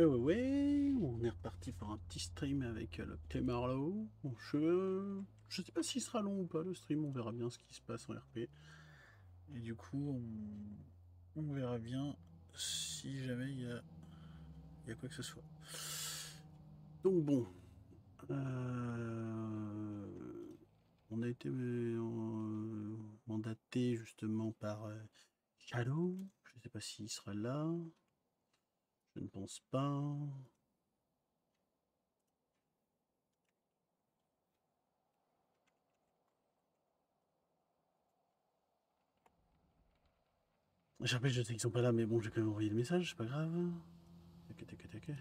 Ouais, on est reparti pour un petit stream avec le petit Marlowe. Bon, je sais pas s'il sera long ou pas le stream, on verra bien ce qui se passe en RP. Et du coup, on verra bien si jamais il y a quoi que ce soit. Donc bon, on a été mandaté justement par Shadow. Je sais pas s'il sera là. Je ne pense pas. Je rappelle, je sais qu'ils sont pas là, mais bon, j'ai quand même envoyé le message, c'est pas grave. Tac, tac, tac.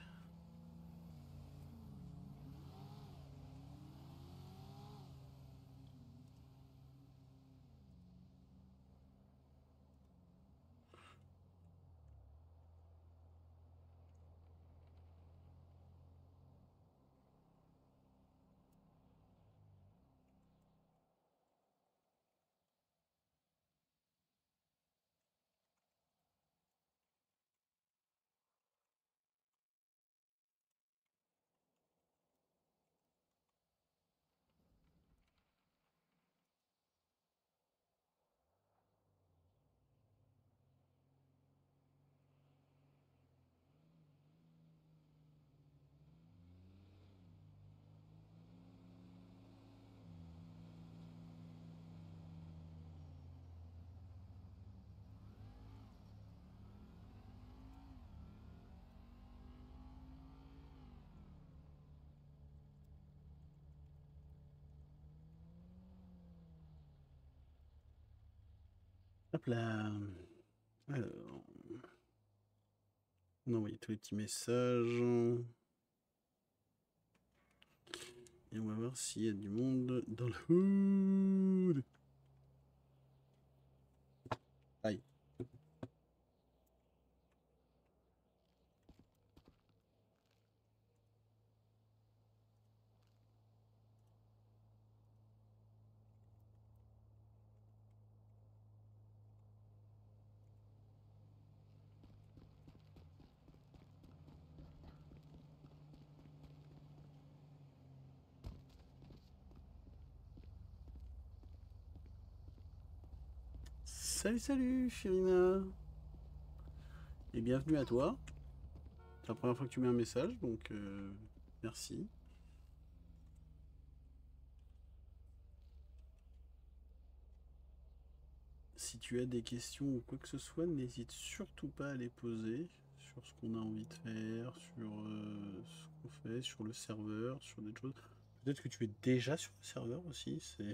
Hop là. Alors, on a envoyé tous les petits messages. Et on va voir s'il y a du monde dans le hood. Aïe. Salut, Firina. Et bienvenue à toi. C'est la première fois que tu mets un message, donc merci. Si tu as des questions ou quoi que ce soit, n'hésite surtout pas à les poser sur ce qu'on a envie de faire, sur ce qu'on fait, sur le serveur, sur des choses. Peut-être que tu es déjà sur le serveur aussi, c'est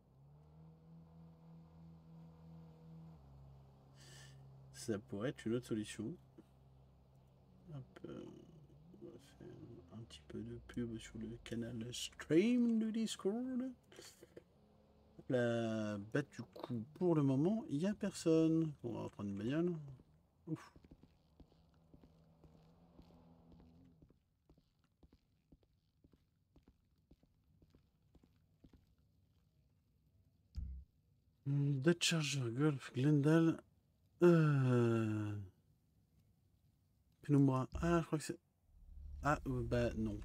ça pourrait être une autre solution. Hop, on va faire un petit peu de pub sur le canal stream du Discord. Là, bah du coup, pour le moment, il n'y a personne. On va reprendre une bagnole. Ouf. Dodge Charger, Golf, Glendale. Penumbra. Ah, je crois que c'est... Ah, bah non.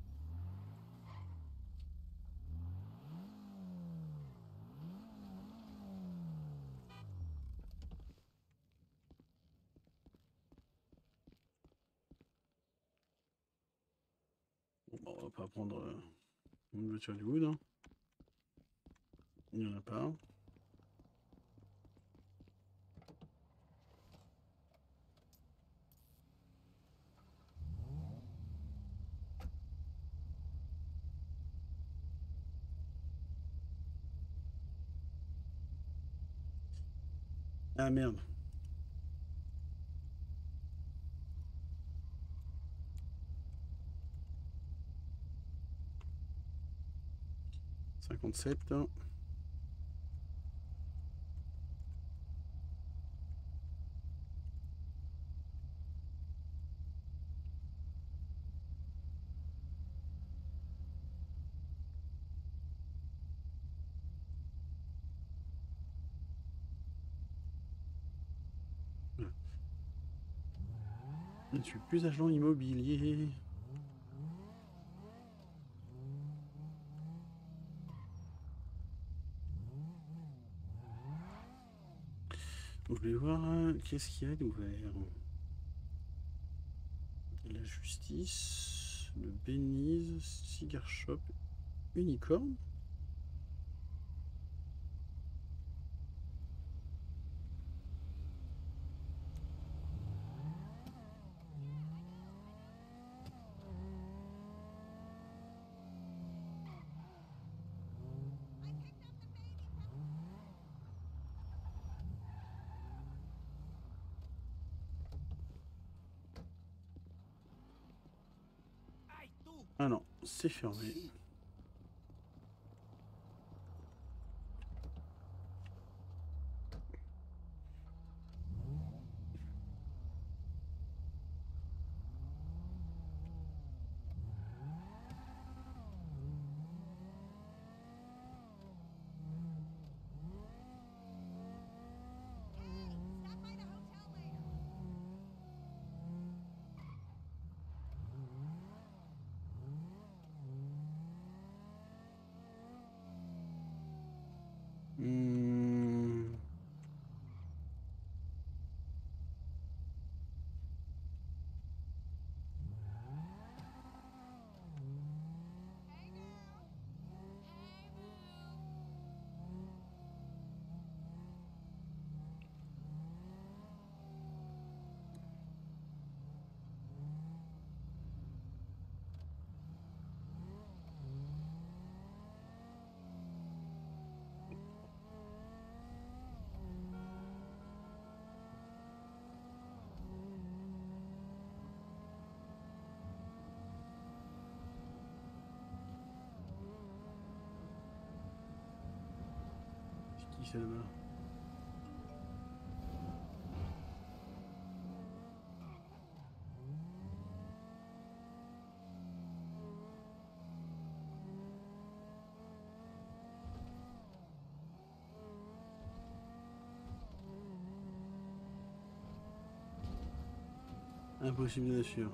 Bon, on va pas prendre une voiture du Wood, hein. Il n'y en a pas. Ah merde. Cinquante-sept. Je ne suis plus agent immobilier. Donc, je vais voir qu'est-ce qu'il y a d'ouvert. La justice, le Bénise, Cigar Shop, Unicorn. Ah non, c'est fermé. Hmm. C'est qui ça là-bas? Impossible de suivre.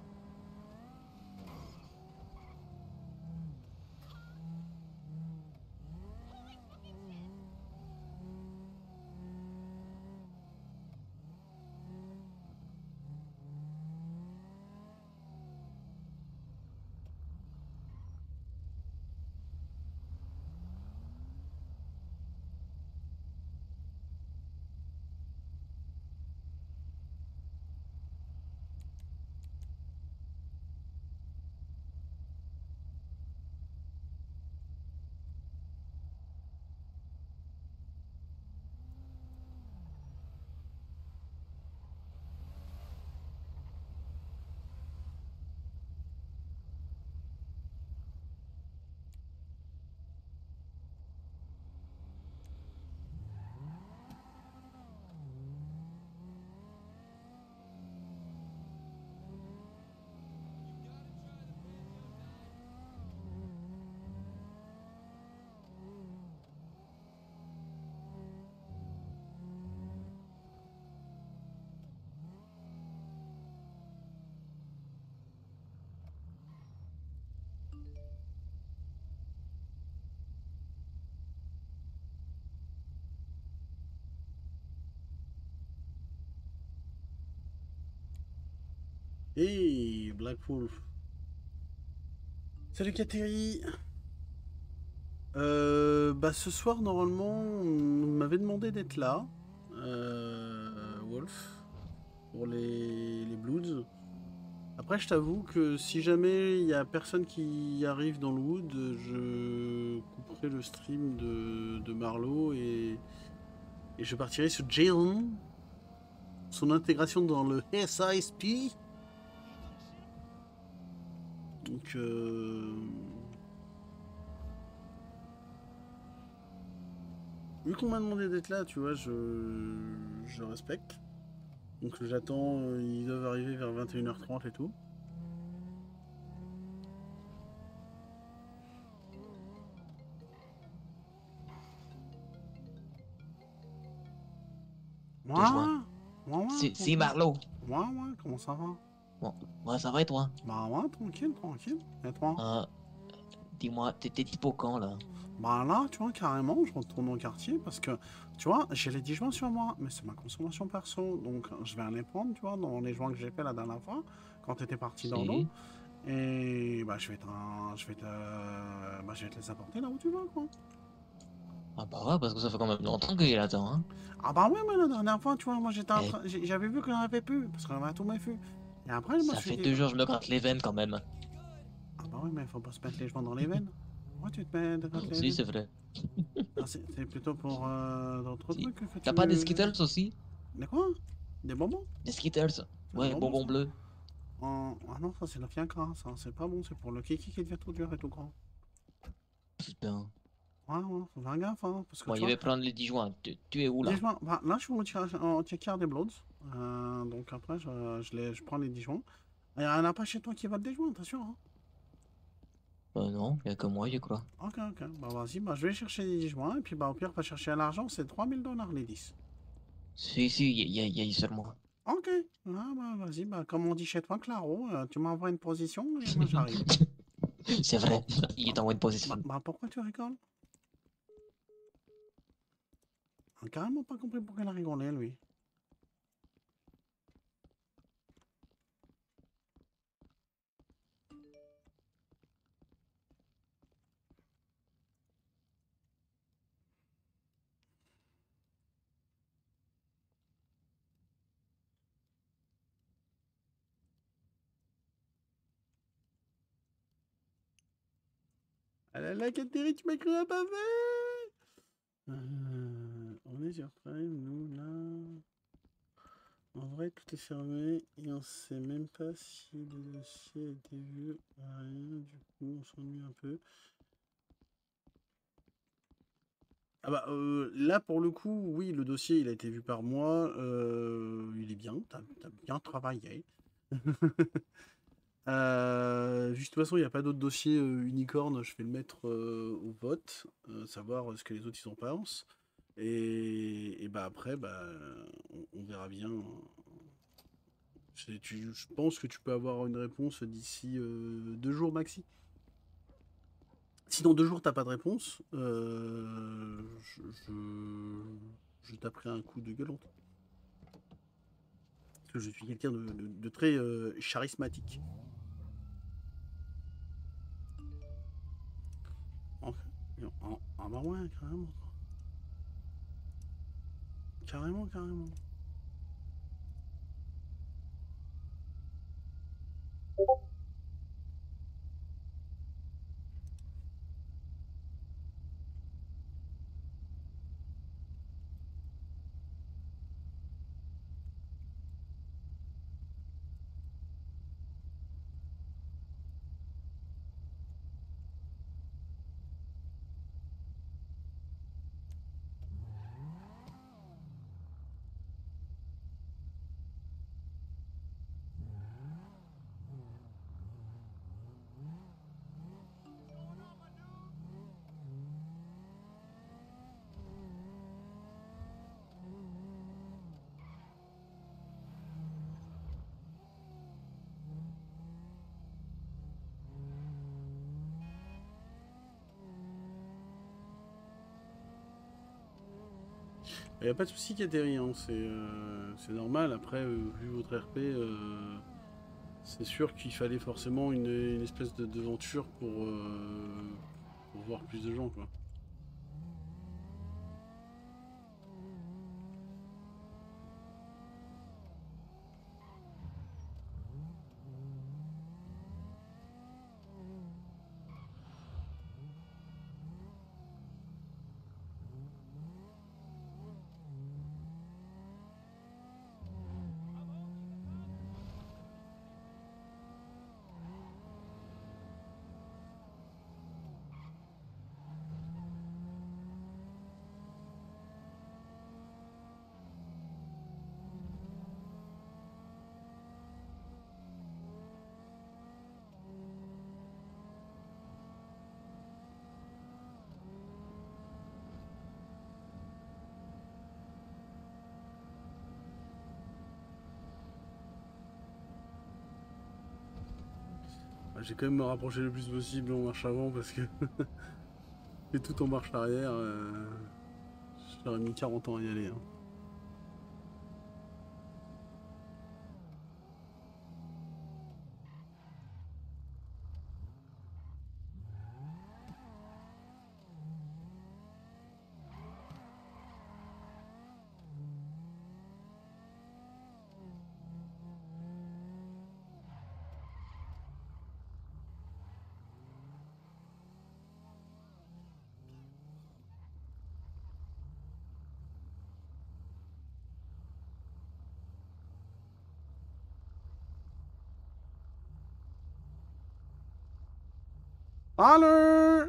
Hey, Black Wolf. Salut Kateri. Bah ce soir normalement on m'avait demandé d'être là, Wolf, pour les Bloods. Après je t'avoue que si jamais il y a personne qui arrive dans le Wood, je couperai le stream de Marlowe et je partirai sur Jalen, son intégration dans le SISP. Donc vu qu'on m'a demandé d'être là, tu vois, je respecte. Donc j'attends, ils doivent arriver vers 21h30 et tout. Touche-moi. Moi, C'est Marlowe. moi, comment ça va? Bon, ouais, ça va et toi? Bah ouais, tranquille, tranquille. Et toi? Euh, Dis-moi, t'es dispo quand là? Bah là, tu vois, carrément, je retourne au quartier parce que, tu vois, j'ai les 10 joints sur moi, mais c'est ma consommation perso. Donc, je vais aller prendre, tu vois, dans les joints que j'ai fait la dernière fois, quand t'étais parti dans l'eau. Si. Et bah, je vais te les apporter là où tu vas, quoi. Ah bah ouais, parce que ça fait quand même longtemps qu'il attend, hein. Ah bah ouais, mais la dernière fois, tu vois, moi j'étais en Et train, j'avais vu qu'on en avait plus, parce qu'on avait tous mes fûts. Et après, je me ça suis fait dit, 2 jours, je me gratte les veines quand même. ah bah oui, mais faut pas se mettre les joints dans les veines. Pourquoi tu te mets de gratte les Si, veines? c'est vrai. Ah, c'est plutôt pour d'autres Si. trucs que T'as pas des tu... Skittles aussi? Des quoi? Des bonbons? Des Skittles? C'est un Ouais, bonbon bonbons ça? bleus. Ah non, ça c'est la fiacre, ça, c'est pas bon, c'est pour le kiki qui devient tout dur et tout grand. Putain. Ouais, ouais, faut faire gaffe, hein, parce que Bon, tu il vois, va prendre les 10 joints. Tu es où là? Dijon, bah, là je suis au tiers des Bloods, donc après je prends les Dijon. Il n'y en a pas chez toi qui va le déjoint, attention, hein. Non, il y a que moi, je crois. Ok, ok, bah vas-y, bah je vais chercher les Dijon, et puis bah au pire, pas chercher à l'argent, c'est 3000 $ les 10. Si, si, il y a sur moi. Ok, ah, bah vas-y, bah comme on dit chez toi, Claro, tu m'envoies une position et moi j'arrive. C'est Bon, vrai, il bah, est en bonne position. pourquoi tu rigoles? J'ai carrément pas compris pourquoi il a rigolé, lui. Ah là là, Catherine, tu m'as cru un pavé! On est sur Prime, nous, là. En vrai, tout est fermé et on sait même pas si le dossier a été vu. Rien, du coup, on s'ennuie un peu. Ah bah là, pour le coup, oui, le dossier, il a été vu par moi. Il est bien, t'as bien travaillé. Juste de toute façon, il n'y a pas d'autre dossier unicorne. Je vais le mettre au vote, savoir ce que les autres ils en pensent. Et bah après, bah, on verra bien. Je pense que tu peux avoir une réponse d'ici 2 jours maxi. Si dans 2 jours t'as pas de réponse, je taperai un coup de gueulante. Parce que je suis quelqu'un de très charismatique. En- Ah bah ouais, carrément. Carrément, carrément. Il n'y a pas de souci, Catherine, hein, c'est normal. Après, vu votre RP, c'est sûr qu'il fallait forcément une espèce d'aventure pour voir plus de gens, quoi. J'ai quand même me rapprocher le plus possible en marche avant parce que et tout en marche arrière, j'aurais mis 40 ans à y aller. Hein. Allô.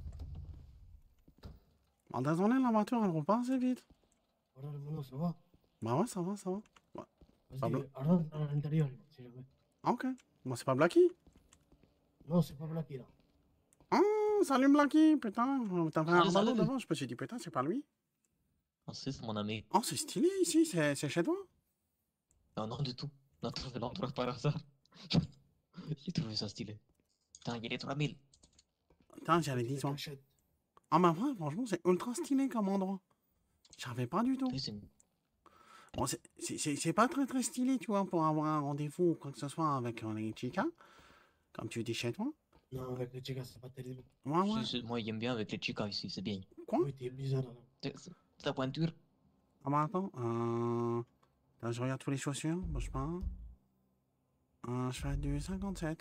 En désolé, la voiture elle roule pas assez vite. Voilà, le mono, ça va? Bah ouais, ça va, ça va. Ouais. Vas-y, rentre à l'intérieur, si jamais. Ah, ok. Moi c'est pas Blacky. Non, c'est pas Blacky, là. Ah, salut Blacky, putain. T'avais un Salut, Romano salut. devant, je me suis dit putain, c'est pas lui. Ah, c'est mon ami. Oh, c'est stylé ici, c'est chez toi. Non, non, du tout. On a trouvé l'endroit par hasard. J'ai trouvé ça stylé. Putain, il y a les 3000. Putain, j'avais Des 10 ans. cachettes. Ah, bah ouais, franchement, c'est ultra stylé comme endroit. J'avais pas du tout. Oui, c'est une... Bon, c'est pas très très stylé, tu vois, pour avoir un rendez-vous ou quoi que ce soit avec les chicas, comme tu dis chez toi. Non, avec les chicas, c'est pas terrible. Ouais, ouais. Moi, j'aime bien avec les chicas ici, c'est bien. Quoi? Oui, t'es bizarre, là. C'est ta pointure. Ah, bah attends, là, je regarde tous les chaussures, bouge pas. Je fais du 57.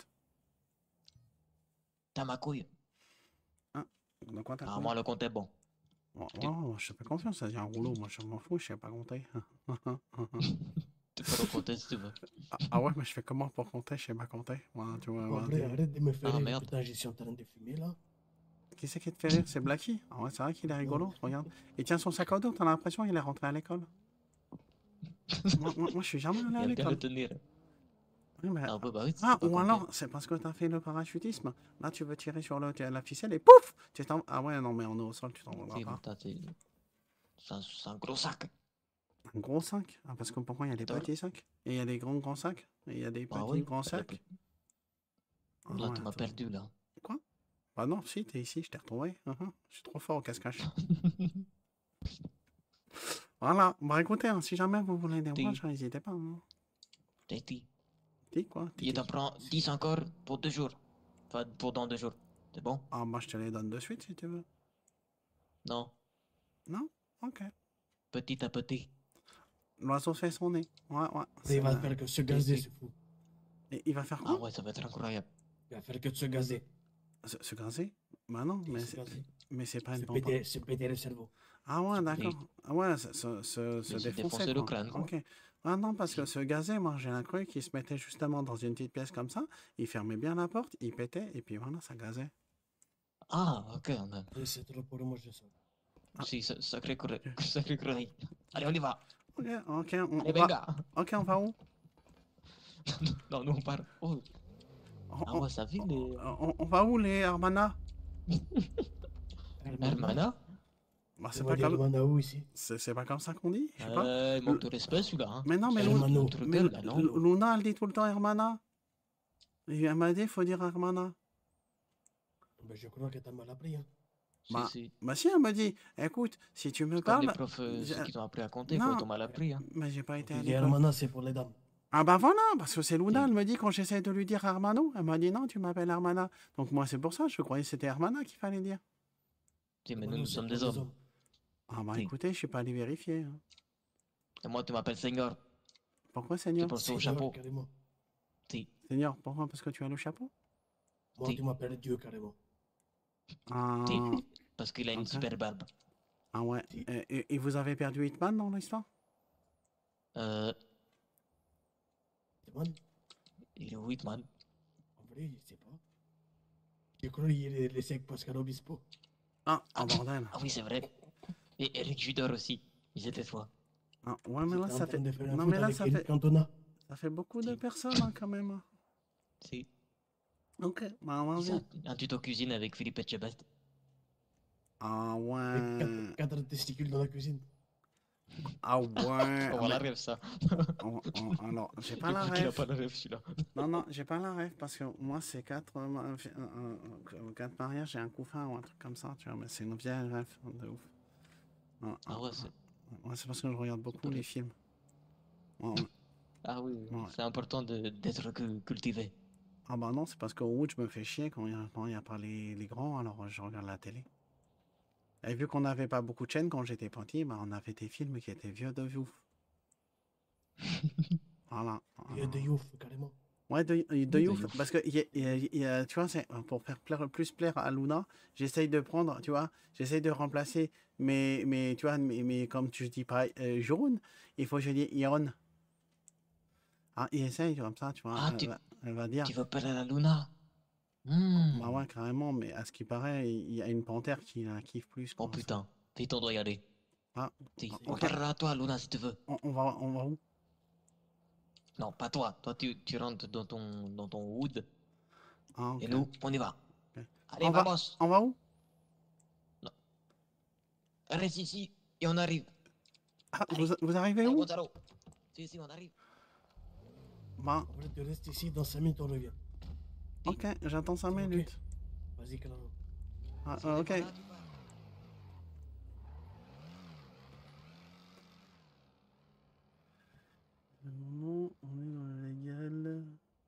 T'as ma couille. Ah, de quoi t'as Ah, compté? moi, le compte est bon. Ouais, je te fais confiance, ça j'ai un rouleau, moi je m'en fous, je sais pas compter. Tu peux le compter si tu veux. Ah ouais, mais je fais comment pour compter, je sais pas compter. Ouais, tu vois, En ouais, vrai, arrête de me faire Ah, rire. merde. Putain, je suis en train de fumer, là. Qui c'est qui te fait rire? C'est Blacky? Ah ouais, c'est vrai qu'il est rigolo, regarde. Il tient son sac à dos, t'as l'impression qu'il est rentré à l'école. Moi, je suis jamais allé Il à aime bien le l'école. tenir. Oui, mais... Ah, bah oui, tu Ah, sais pas ou compter. alors, c'est parce que t'as fait le parachutisme. Là, tu veux tirer sur la ficelle et pouf! Tu t'en... Ah ouais, non, mais on est au sol, tu t'en rendras Si, pas. putain, c'est un gros sac. Un gros sac? Ah, parce que pourquoi il y a des Attends. petits sacs? Et il y a des grands sacs? Et il y a des Ah petits oui. grands sacs? Ah Là, ouais, tu m'as attends. perdu, là. Quoi? Bah non, si, t'es ici, je t'ai retrouvé. Je suis trop fort au cache-cache. Voilà, bah écoutez, hein, si jamais vous voulez des watchs, n'hésitez pas. Hein. T'es dit. Dis quoi? Je t'en prends 10 encore pour 2 jours. Enfin, pour dans 2 jours. C'est bon? Ah bah je te les donne de suite si tu veux. Non. Non? Ok. Petit à petit. L'oiseau fait son nez. Ouais, ouais. Il va faire que se gazer, Si. c'est fou. Et il va faire Ah quoi? ouais, ça va être incroyable. Il va faire que de se gazer. Se graser? Bah non, Et se gazer. mais c'est pas une pompe. Se péter le cerveau. Ah ouais, Se d'accord. péter. Ah ouais, se Mais se défoncer défoncer le quoi. crâne, quoi. Ok. Ah non, parce que Si. se gazer, moi j'ai cru qu'il se mettait justement dans une petite pièce comme ça, il fermait bien la porte, il pétait, et puis voilà, ça gazait. Ah, ok, on a... Et c'est trop pour moi, je sens. Ah. Si, sacré sacré connerie. Allez, on y va. Ok, ok, Allez, va... venga. Ok, on va où? Non, nous on part. Oh. Ah On, ouais, ça vit les... on va où les Hermana? Hermana? Bah, C'est pas comme... Hermana où, ici? C'est pas comme ça qu'on dit, je sais pas. Il manque de respect, celui-là. Hein. Mais non, mais, Hermano. mais Gueule, là, non Luna, elle dit tout le temps Hermana. Et elle m'a dit, il faut dire Hermana. Ben, je crois que t'as mal appris, hein. Si. Bah si, elle m'a dit, écoute, si tu me Comme parles... les profs, ceux qui t'ont appris à compter, Non, faut mal appris. Hein. mais j'ai pas été à Les l'école. Hermana, c'est pour les dames. Ah bah voilà, parce que c'est Luna, Si. elle me dit quand j'essaie de lui dire Hermano, elle m'a dit non, tu m'appelles Hermana. Donc moi c'est pour ça, je croyais que c'était Hermana qu'il fallait dire. Si, mais Hermano, nous c'est sommes pour des les hommes. Ah bah Si. écoutez, je suis pas allé vérifier. Hein. Et moi, tu m'appelles Seigneur. Pourquoi Tu Seigneur? penses au Seigneur, chapeau. carrément. Si. Seigneur, pourquoi? Parce que tu as le chapeau? Moi, Si. tu m'appelles Dieu, carrément. Ah, Si. Parce qu'il a une ok. super barbe. Ah ouais. Si. Et vous avez perdu Hitman dans l'histoire? Hitman? Il est où, Hitman? En vrai, je sais pas. Je crois qu'il est laissé avec Pascal Obispo. Ah, oh bordel. Ah oui, c'est vrai. Et Eric Judor aussi. Ils étaient trois. Ah, ouais, mais là J'étais en ça train fait... de faire un Non foot mais là avec ça Eric fait... Cantona. Ça fait beaucoup de Si. personnes hein, quand même. Si. Ok, bah Qui vas-y. ça? Un tuto cuisine avec Philippe Etchebest. Ah Avec ouais. quatre testicules dans la cuisine. Ah ouais, On va la rêve, ça. alors, j'ai Je pas la crois qu'il a ref. pas la rêve, celui-là. Non, j'ai pas la ref parce que moi, c'est 4 mariages et un couffin ou un truc comme ça, tu vois, mais c'est une vieille ref de ouf. Ah ouais, c'est Ouais, c'est parce que je regarde beaucoup super les rêve. films. Ouais, ouais, Ah oui, oui, ouais. c'est important d'être cultivé. Ah bah non, c'est parce qu'au route, je me fais chier quand il y a pas les grands, alors je regarde la télé. Et vu qu'on n'avait pas beaucoup de chaînes quand j'étais petit, bah on avait des films qui étaient vieux de ouf. Voilà. Il y a de Youf, carrément. Ouais, de Oui, de ouf, ouf. parce que tu vois, c'est pour faire plus plaire à Luna, j'essaye de prendre, tu vois, j'essaye de remplacer tu vois, comme tu dis pas jaune, il faut que je dise Iron. Ah, il essaye comme ça, tu vois, Ah, elle va dire, tu veux parler à la Luna? bah Hmm. ouais, carrément, mais à ce qui paraît, il y a une panthère qui la kiffe plus, Oh quoi. putain, vite, on doit y aller. Ah, Si, on ok, parlera à toi, Luna, si tu veux. on va où? Non, pas toi. Toi, tu rentres dans ton wood. Ah, Et ok, nous, on y va. ok. Allez, vamos. On va où? Non, reste ici et on arrive. Ah, Allez, vous arrivez allez, où? Gonzalo. Si, si, on arrive. Bah, Après, tu restes ici, dans 5 minutes, on revient. Si, ok, j'attends 5 C'est ok? minutes. Vas-y, Clara. Ah, si on n'est ok. pas là, tu pars. Le moment, on est dans le légal.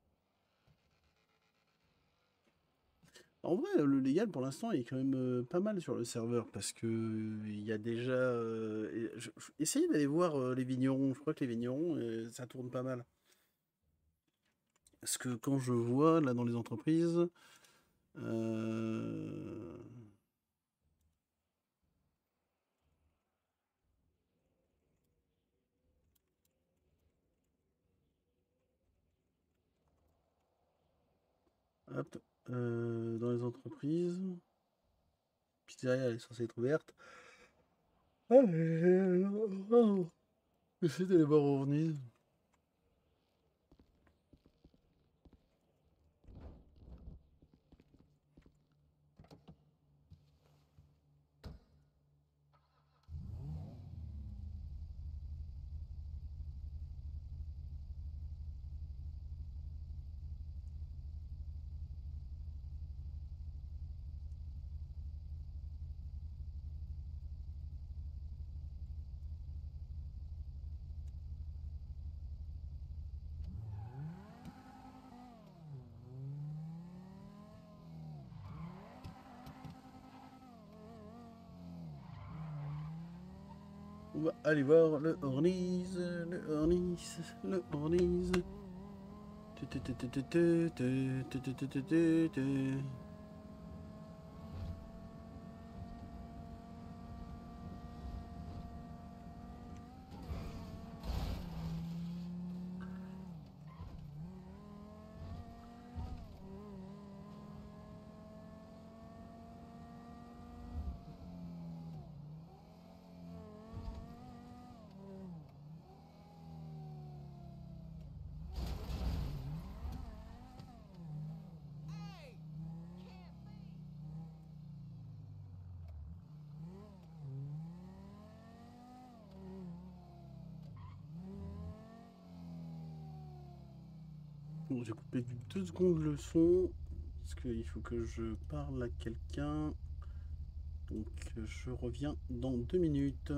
En vrai, le légal pour l'instant est quand même pas mal sur le serveur parce que il y a déjà. Essayez d'aller voir les vignerons. Je crois que les vignerons, ça tourne pas mal. Parce que quand je vois là dans les entreprises, euh, hop, dans les entreprises, pizzeria elle est censée être ouverte. Ah, j'essaie d'aller voir Orniz. On va aller voir le Orniz, le Orniz, le Orniz. Tu, tu, tu, tu, tu, tu, tu, tu, tu, tu, tu, tu, tu. Bon, j'ai coupé du 2 secondes le son parce qu'il faut que je parle à quelqu'un. Donc je reviens dans 2 minutes.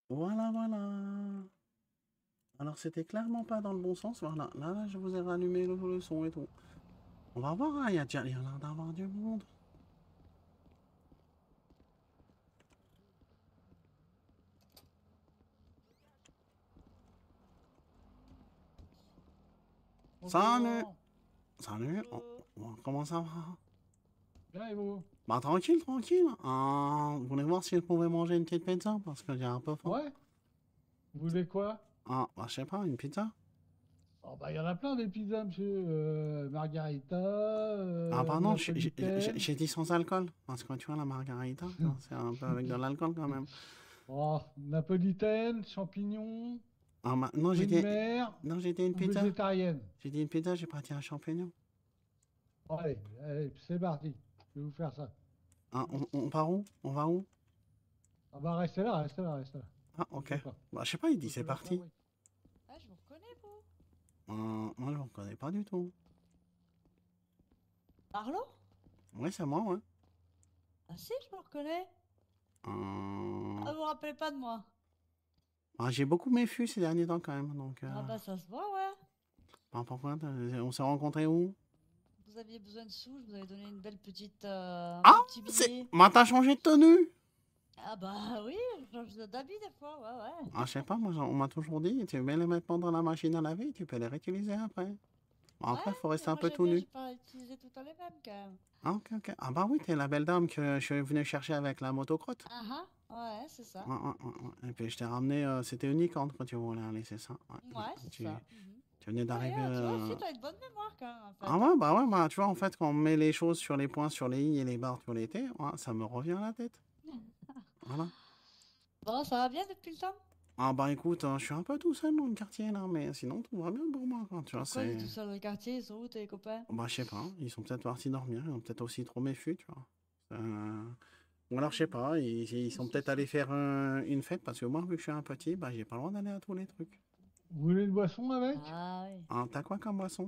Voilà, voilà. Alors, c'était clairement pas dans le bon sens. Voilà, là, je vous ai rallumé le son et tout. On va voir, hein, il y a l'air d'avoir du monde. Salut! Bonjour. Salut! Comment ça va? Bien et vous? Bah, tranquille, tranquille. Vous voulez voir si je pouvais manger une petite pizza? Parce que j'ai un peu faim. Ouais? Vous voulez quoi? Ah, bah, je sais pas, une pizza? Oh, bah, il y en a plein des pizzas, monsieur. Margarita, Ah, pardon, napolitaine. j'ai dit sans alcool. Parce que tu vois, la margarita, c'est un peu avec de l'alcool quand même. Oh, napolitaine, champignons, Ah, non, fruits de mer non, j'ai dit une ou pizza. végétarienne. J'ai dit une pizza, j'ai pas dit un champignon. Allez, allez, c'est parti. Je vais vous faire ça. Ah, on part où? On va où? Ah bah, restez là, restez là, restez là. Ah, ok. Bougez pas. Bah, je sais pas, il dit Je c'est vais la parti. fabriquer. Ah, je vous reconnais, vous. Moi, je ne reconnais pas du tout. Marlo? Oui, c'est moi, ouais. Ah si, je me reconnais. Euh, Ah, vous vous rappelez pas de moi? j'ai beaucoup méfu ces derniers temps quand même. Donc, Ah bah ça se voit, ouais. pourquoi? On s'est rencontrés où? Vous aviez besoin de sous, je vous avais donné une belle petite... Ah, petit c'est... billet. Bah, t'as changé de tenue? Ah bah oui, je change d'habit des fois, ouais, ouais. Ah, je sais pas, moi, on m'a toujours dit, tu mets les vêtements dans la machine à laver, tu peux les réutiliser après. Bon, après, Ouais, faut rester mais un moi peu j'aime tout bien, nu. j'ai pas utilisé tout le temps les mêmes quand même. Ah, ok, ok. Ah, bah oui, t'es la belle dame que je suis venu chercher avec la motocrotte. Ah ah, ouais, c'est ça. Ouais, ouais, ouais, ouais. Et puis, je t'ai ramené, c'était unicorn quand tu voulais aller, c'est ça? Ouais, c'est Tu, ça. tu venais d'arriver. Ouais, tu vois aussi, t'as une bonne mémoire quand même, en fait. Ah ouais, bah ouais, bah tu vois, en fait, quand on met les choses sur les points, sur les i et les barres sur les t, ouais, ça me revient à la tête. Voilà. Bon, ça va bien depuis le temps? Ah bah écoute, je suis un peu tout seul dans le quartier là, mais sinon tout va bien pour moi, quoi. Tu vois, Pourquoi t'es c'est... tout seul dans le quartier? Ils sont où tes copains? Bah je sais pas, ils sont peut-être partis dormir, ils ont peut-être aussi trop méfu, tu vois. Ou alors je sais pas, ils sont peut-être allés faire une fête, parce que moi, vu que je suis un petit, bah j'ai pas le droit d'aller à tous les trucs. Vous voulez une boisson avec? Ah oui. Ah, t'as quoi comme boisson?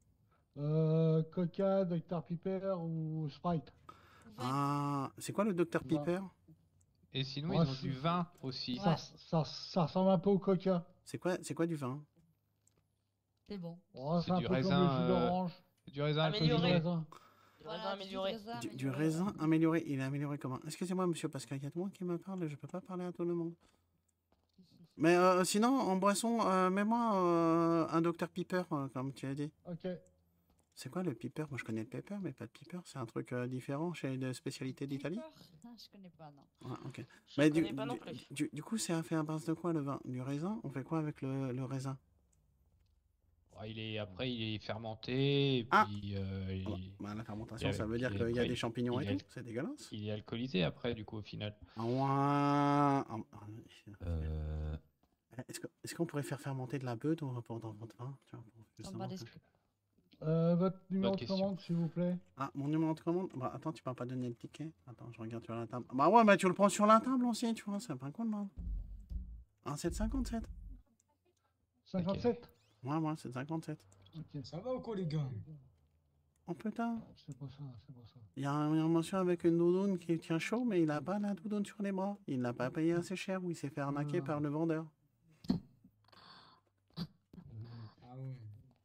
Coca, Dr Pepper ou Sprite? Ah, c'est quoi le Dr Vin. Pepper? Et sinon, Ouais, ils ont du vin aussi. Ouais. Ça ressemble un peu au Coca. C'est quoi du vin? C'est bon. Oh, C'est c'est un du peu comme raisin, le jus d'orange. Du raisin Jus de Amélioré. alcoolisé. raisin. Du raisin Voilà, amélioré. Du raisin amélioré, il est amélioré comment? Excusez-moi monsieur, parce qu'il y a tout le monde qui me parle et je peux pas parler à tout le monde. Mais sinon, en boisson, mets-moi un Dr Pepper, comme tu as dit. Ok. C'est quoi le Pepper? Moi je connais le Pepper, mais pas de Pepper, c'est un truc différent chez les spécialités d'Italie? Ah, je connais pas, non. Ouais, ok. Je Mais connais pas non plus. du coup, c'est fait à base de quoi le vin? Du raisin? On fait quoi avec le raisin? Ouais, après, il est fermenté, et Ah! puis Bah, la fermentation, ça veut puis dire qu'il y a après, des champignons et il est, tout, c'est dégueulasse. il est alcoolisé après, du coup, au final. Ah ouais. Ah, Euh, est-ce qu'on pourrait faire fermenter de la beuh dans votre vin? Tu vois, pour Dans justement bas que- d'esprit. Votre numéro de question. commande, s'il vous plaît. Ah, mon numéro de commande? Bah, attends, tu m'as pas donné le ticket. Attends, je regarde sur la table. Bah ouais, mais tu le prends sur la table aussi, tu vois, c'est pas cool, man. Ah, 7,57. 57? Ouais, ouais, 7,57. Ok. Ça va ou quoi, les gars? Oh putain, C'est pas ça, c'est pas ça. il y a un monsieur avec une doudoune qui tient chaud, mais il a pas la doudoune sur les bras. Il l'a pas payé assez cher ou il s'est fait arnaquer Ah. par le vendeur. Ah ouais.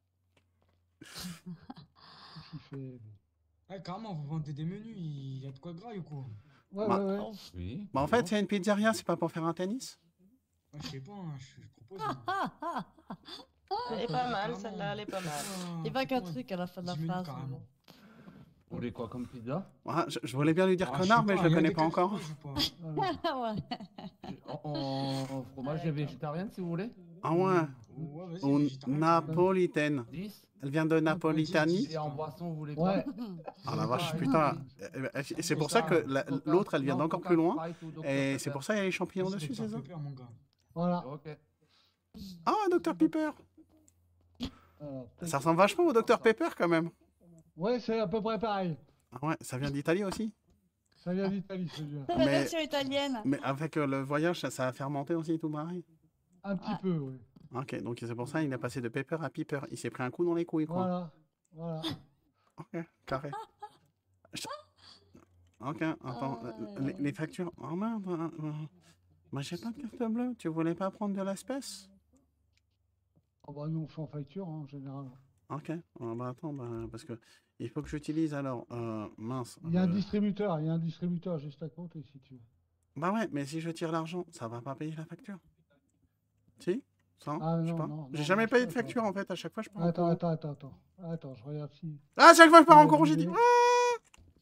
Qu'est-ce qu'il fait? Ah, carrément, vous vendez des menus, il y a de quoi grailler ou quoi? Ouais, Bah, ouais, ouais. oui. Bah en fait, c'est une pizzeria, c'est pas pour faire un tennis? Ah, je sais pas, hein, je propose. hein. Elle est pas mal, celle-là, elle est pas mal. Ah, Il n'y a pas qu'un ouais, truc à la fin de la 10 minutes, phrase. mais carrément. bon. Vous voulez quoi comme pizza? Ouais, je voulais bien lui dire Ah, connard, sais mais pas, je le il y a connais des pas encore. quatre fromages ou pas? Ouais. En fromage Ah, végétarien si vous voulez? Ah ouais, Ouais, vas-y, ou végétarien, napolitaine. 10. Elle vient de Napolitanie. Et en boisson, vous voulez quoi? Ouais. Ah la vache, Pareil. putain. C'est pour ça que l'autre, elle vient Non, d'encore Coca, plus loin. Sprite ou Dr Et Pepper. c'est pour ça qu'il y a les champignons Vas-y, dessus, Dr c'est ça? Pepper, mon gars. Voilà. Ok. Ah, Dr Pepper. Alors, Ça ressemble vachement au Dr Pepper quand même. ouais, c'est à peu près pareil. Ah ouais, ça vient d'Italie aussi. Ça vient d'Italie, celui-là. C'est la Mais- version italienne. Mais avec le voyage, ça a fermenté aussi tout pareil. Un petit Ouais. peu, oui. Ok, donc c'est pour ça qu'il a passé de Pepper à Piper. Il s'est pris un coup dans les couilles, quoi. Voilà. Voilà. Ok, carré. Ok, attends, Ah, les factures. Oh merde. Moi, j'ai pas de carte bleue. Tu voulais pas prendre de l'espèce? Oh bah nous on fait en facture hein, en général. Ok. Bah attends, parce que il faut que j'utilise alors. Mince. Il y a un distributeur juste à côté si tu veux. Bah ouais, mais si je tire l'argent, ça va pas payer la facture. Si? Ça? Ah Je sais non, pas. non, J'ai non, jamais non, payé de attends, facture en fait. À chaque fois, je pars en Attends, courant. Attends, je regarde si. Ah, à chaque fois, je pars en On a courant, j'ai dit. deviné. Ah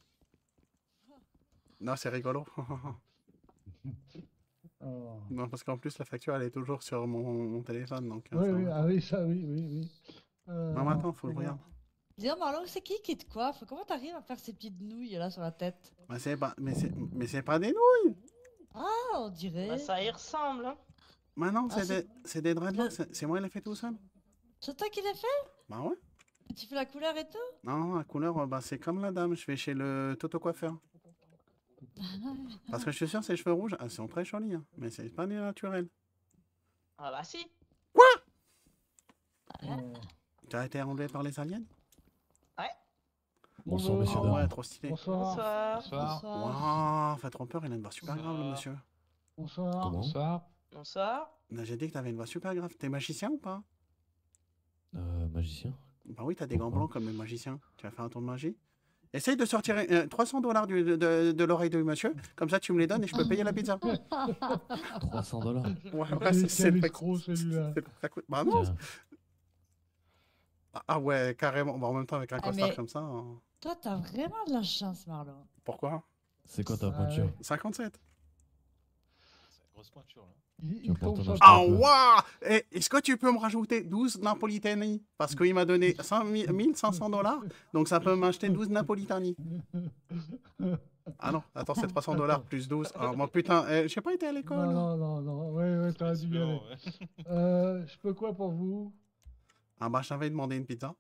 non, c'est rigolo. Oh. Non, parce qu'en plus, la facture, elle est toujours sur mon téléphone. Donc, Oui, ça oui, va. ah oui, ça, oui, oui, oui. Non, mais attends, faut que je regarde. Dis donc, Marlon, c'est qui te coiffe? Comment t'arrives à faire ces petites nouilles là sur la tête? Bah, c'est pas... mais c'est pas des nouilles. Ah, on dirait. Bah, ça y ressemble. Hein. Bah non, Ah, c'est des dreadlocks. C'est moi qui l'ai fait tout seul. C'est toi qui l'as fait? Bah ouais. Tu fais la couleur et tout? Non, la couleur, bah, c'est comme la dame. Je vais chez le Toto coiffeur. Parce que je suis sûr, ces cheveux rouges, elles sont très jolis. Hein, mais c'est pas des naturels. Ah bah si. Tu as été enlevé par les aliens? Bonsoir, messieurs, Ah dames. ouais, trop stylé. Bonsoir. Bonsoir. Bonsoir. Waouh, fait trop peur, il a une voix super grave, le monsieur. Bonsoir. Comment? Bonsoir. Bonsoir. J'ai dit que t'avais une voix super grave. T'es magicien ou pas? Magicien? Bah oui, t'as des gants Pourquoi? blancs comme les magiciens. Tu vas faire un tour de magie? Essaye de sortir $300 de l'oreille de monsieur. Comme ça, tu me les donnes et je peux payer la pizza. $300. Ouais, Quel c'est le escroc, celui-là. c'est le ça coûte. Bah non. Tiens. Ah ouais, carrément. Bah, en même temps, avec un Ah, costard mais- comme ça. Toi, t'as vraiment de la chance, Marlon. Pourquoi? C'est quoi ta Ah pointure? ouais. 57. Grosse pointure là. Il vas pouvoir tombe t'en sur acheter Ah un peu. waouh! Est-ce que tu peux me rajouter 12 napolitani? Parce qu'il m'a donné 1500 $. Donc ça peut m'acheter 12 napolitani. Ah non, attends, c'est $300 plus 12. Ah, moi putain, j'ai pas été à l'école. Non. Ouais, t'aurais dû y aller. Je peux quoi pour vous? Ah bah, je t'avais demandé une pizza.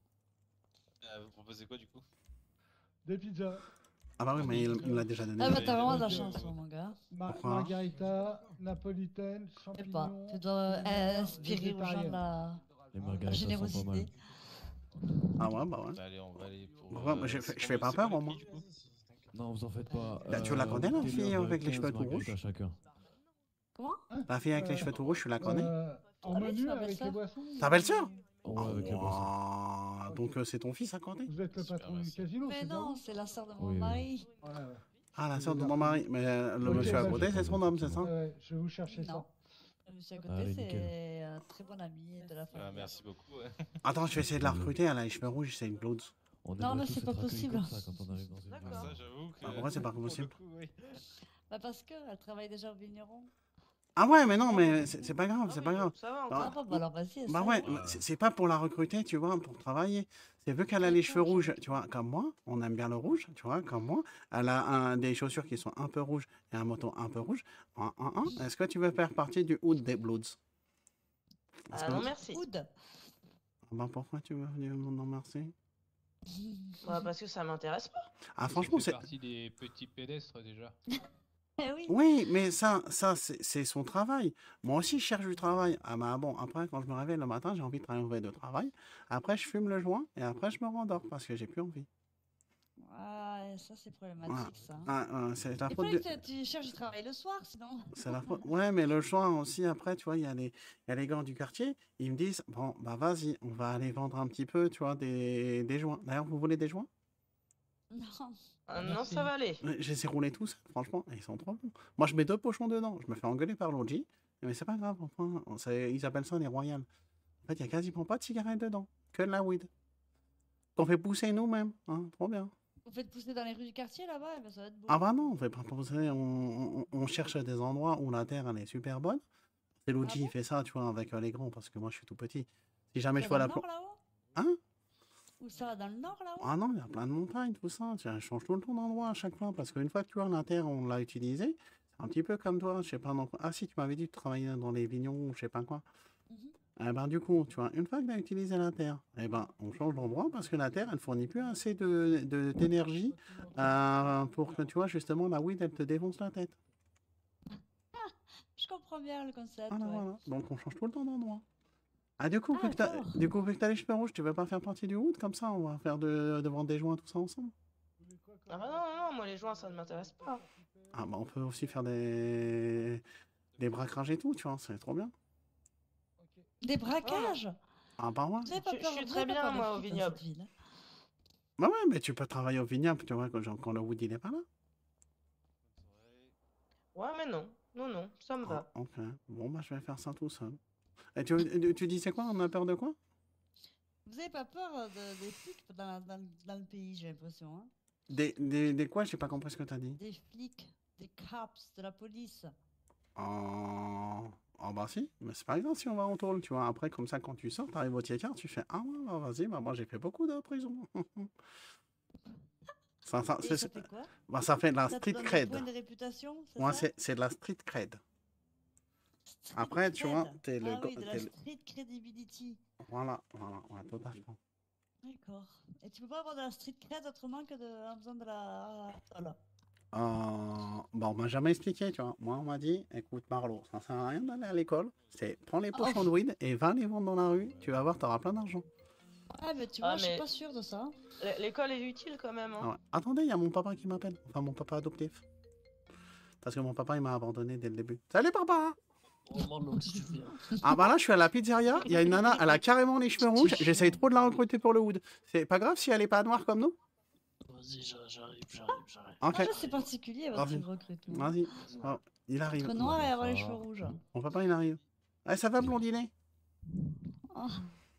Vous proposez quoi du coup? Des pizzas. Ah bah oui, mais il me l'a déjà donné. Ah bah t'as vraiment de la chance, mon gars. Pourquoi? Margarita, napolitaine, Je sais pas, champignons. tu dois inspirer aux gens de la Les la margaritas sont pas mal. générosité. Ah ouais, bah ouais. Allez, on va aller pour. Pourquoi? Moi, je fais pas peur, au moins. Non, vous en faites pas. Bah, tu la connais, la goûtez-leur, fille avec les 15 cheveux tout margaritas rouges? chacun. Comment? La fille avec les cheveux tout rouges, tu la connais? En Ah oui, menu tu m'appelles avec ça? les boissons. Ta belle-sœur? Ouais, avec les boissons. Ah, donc c'est ton fils à côté? Vous êtes le patron du merci. casino, Mais c'est non, ça? c'est la sœur de mon Oui, oui. mari. Ouais. Ah, la sœur de mon mari. Mais le Ok, monsieur à bah, côté, je- c'est son homme, c'est ça? Ouais, je vais vous chercher ça. Non. Le monsieur à côté, Allez, c'est nickel. un très bon ami de la famille. Merci beaucoup. Ouais. Attends, je vais essayer de la recruter. Elle a les cheveux rouges, c'est une blonde. On Non, aimerait mais tous c'est être pas accueillis possible. comme ça quand on arrive dans une D'accord. maison. Ça, j'avoue que. Ah, pourquoi c'est pas pour le possible? coup, oui. Bah parce qu'elle travaille déjà au vigneron. Ah ouais, mais non, mais c'est pas grave, c'est Ah pas oui, grave. Ça va Ah, encore. Ah bon, bah alors vas-y, Bah essaye. ouais, c'est pas pour la recruter, tu vois, pour travailler. C'est vu qu'elle a les cheveux rouges, tu vois, comme moi, on aime bien le rouge, tu vois, comme moi. Elle a des chaussures qui sont un peu rouges et un moto un peu rouge. Est-ce que tu veux faire partie du hood des Bloods? Est-ce Ah que- non, merci. Oud. Bah pourquoi tu veux venir non merci? Bah, parce que ça m'intéresse pas. Ah franchement, c'est c'est... partie des petits pédestres déjà. Eh oui. Oui, mais ça c'est son travail. Moi aussi, je cherche du travail. Ah bah bon, après, quand je me réveille le matin, j'ai envie de trouver de travail. Après, je fume le joint et après, je me rendors parce que j'ai plus envie. Ah, ça c'est problématique ça. C'est la Il faute fallait de... que tu cherches du travail le soir, sinon. C'est la faute. Ouais, mais le soir aussi, après, tu vois, il y a les gars du quartier, ils me disent, bon, bah vas-y, on va aller vendre un petit peu, tu vois, des joints. D'ailleurs, vous voulez des joints? Non. Ah, non, ça va aller. Je les ai roulés tous, franchement, et ils sont trop bons. Moi, je mets 2 pochons dedans, je me fais engueuler par l'OG, mais c'est pas grave, enfin, ils appellent ça des royales. En fait, il y a quasiment pas de cigarettes dedans, que de la weed. Qu'on fait pousser nous-mêmes, hein, trop bien. Vous faites pousser dans les rues du quartier là-bas, eh ben, ça va être beau. Ah bah non, on fait pas pousser, on cherche des endroits où la terre, elle est super bonne. C'est l'OG, Ah il bon fait ça, tu vois, avec les grands, parce que moi, je suis tout petit. Si jamais je Ça vois va la... dans le nord là-haut? Hein? Ou ça va dans le nord là-haut? Ah non, il y a plein de montagnes, tout ça. Tiens, je change tout le temps d'endroit à chaque fois. Parce qu'une fois que tu vois la terre, on l'a utilisée. C'est un petit peu comme toi, je sais pas. Ah si, tu m'avais dit que tu travaillais dans les vignons ou je sais pas quoi. Mhm. Eh ben, du coup, tu vois, une fois que tu as utilisé la terre, eh ben, on change d'endroit parce que la terre, elle fournit plus assez d'énergie pour que, tu vois, justement, la weed, elle te défonce la tête. Je comprends bien le concept. Voilà, ouais. voilà. Donc, on change tout le temps d'endroit. Ah, du coup, Ah, vu que d'accord. t'as les cheveux rouges, tu veux pas faire partie du wood comme ça? On va faire de vendre des joints, tout ça ensemble. Ah bah non, moi les joints, ça ne m'intéresse pas. Ah, bah, on peut aussi faire des braquages et tout, tu vois, c'est trop bien. Des braquages. Ah, bah ouais. Vous avez pas Je peur, suis vous très avez pas bien, peur des moi, au flics dans vignoble. cette ville, hein? Bah ouais, mais tu peux travailler au vignoble, tu vois, quand le Wood il est pas là. Ouais, mais non. Non, non, ça me Ah, va. ok. Bon, bah je vais faire ça tout seul. Et tu disais quoi? On a peur de quoi? Vous avez pas peur des flics dans le pays, j'ai l'impression, hein? Des quoi? J'ai pas compris ce que t'as dit. Des flics, des cops, de la police. Oh bah si, mais c'est pas grave si on va en tôle, tu vois. Après, comme ça, quand tu sors, t'arrives au tiers-quart, tu fais ah ouais, bah, vas-y, bah moi j'ai fait beaucoup de prison. Et ça fait quoi? Bah, ça fait de la Ça te street donne des cred. points de réputation, c'est Moi, ça? c'est de la street cred. Street Après, tu vois, cred. t'es le. Ah oui, de la t'es le- street credibility. Voilà, ouais, totalement. D'accord. Et tu peux pas avoir de la street cred autrement que en faisant de la... Voilà. Bah, on m'a jamais expliqué, tu vois. Moi, on m'a dit, écoute, Marlo, ça sert à rien d'aller à l'école. C'est prends les pochons de weed et va les vendre dans la rue. Tu vas voir, t'auras plein d'argent. Ah, mais tu Ah, vois, je suis mais- pas sûre de ça. L'école est utile quand même. Ah Hein. ouais. Attendez, il y a mon papa qui m'appelle. Enfin, mon papa adoptif. Parce que mon papa, il m'a abandonné dès le début. Salut, papa! Oh, Marlo, qu'est-ce que tu fais? Ah bah là, je suis à la pizzeria. Il y a une nana, elle a carrément les cheveux rouges. J'essaye trop de la recruter pour le wood. C'est pas grave si elle est pas noire comme nous? Vas-y, j'arrive. Ok, Ah, c'est particulier votre Vas-y. recrutement. vas-y. Oh, il arrive. Être noir et avoir les cheveux rouges. Mon papa, il arrive. Eh, ça va, blondinet? Oh.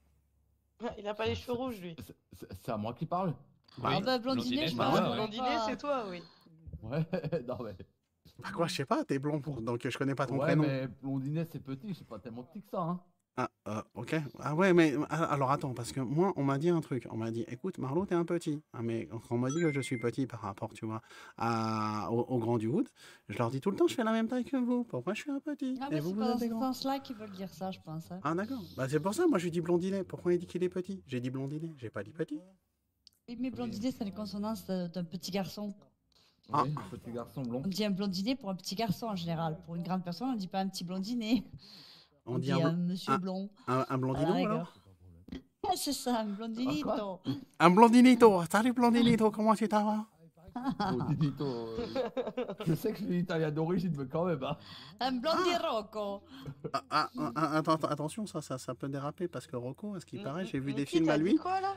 Il a pas les cheveux rouges, lui. C'est à moi qui parle? Ah bah blondinet, je bah pense ouais. qu'on est Blondinet, pas- c'est toi, oui. Ouais, non mais... Bah quoi, je sais pas, t'es blond, donc je connais pas ton ouais, prénom. mais blondinet c'est petit, c'est pas tellement petit que ça, hein. Ah, ok. Ah ouais, mais alors attends, parce que moi, on m'a dit un truc. On m'a dit, écoute, Marlo, t'es un petit. Ah, mais quand on m'a dit que je suis petit par rapport, tu vois, au grand du Wood, je leur dis tout le temps, je fais la même taille que vous. Pourquoi je suis un petit? Ah Et mais vous, c'est vous pas dans êtes des ce grands. sens-là qu'ils veulent dire ça, je pense, hein. Ah d'accord. Bah c'est pour ça, moi je dis blondinet. Pourquoi il dit qu'il est petit? J'ai dit blondinet, j'ai pas dit petit. Oui, mais blondinet, c'est une consonance d'un petit garçon. Ah. Oui, petit garçon blond. On dit un blondinet pour un petit garçon en général. Pour une grande personne, on dit pas un petit blondinet. On dit un un, monsieur blond. un blondino À la alors? Ah, c'est ça, un blondinito. Un blondinito. Salut blondinito, comment tu t'en vas? Blondinito, je sais que je suis italien d'origine, mais quand même, hein. Un blondi Rocco. Attends, attention, ça peut déraper parce que Rocco, à ce qui paraît, j'ai vu des Qui films t'a à dit lui. quoi, là?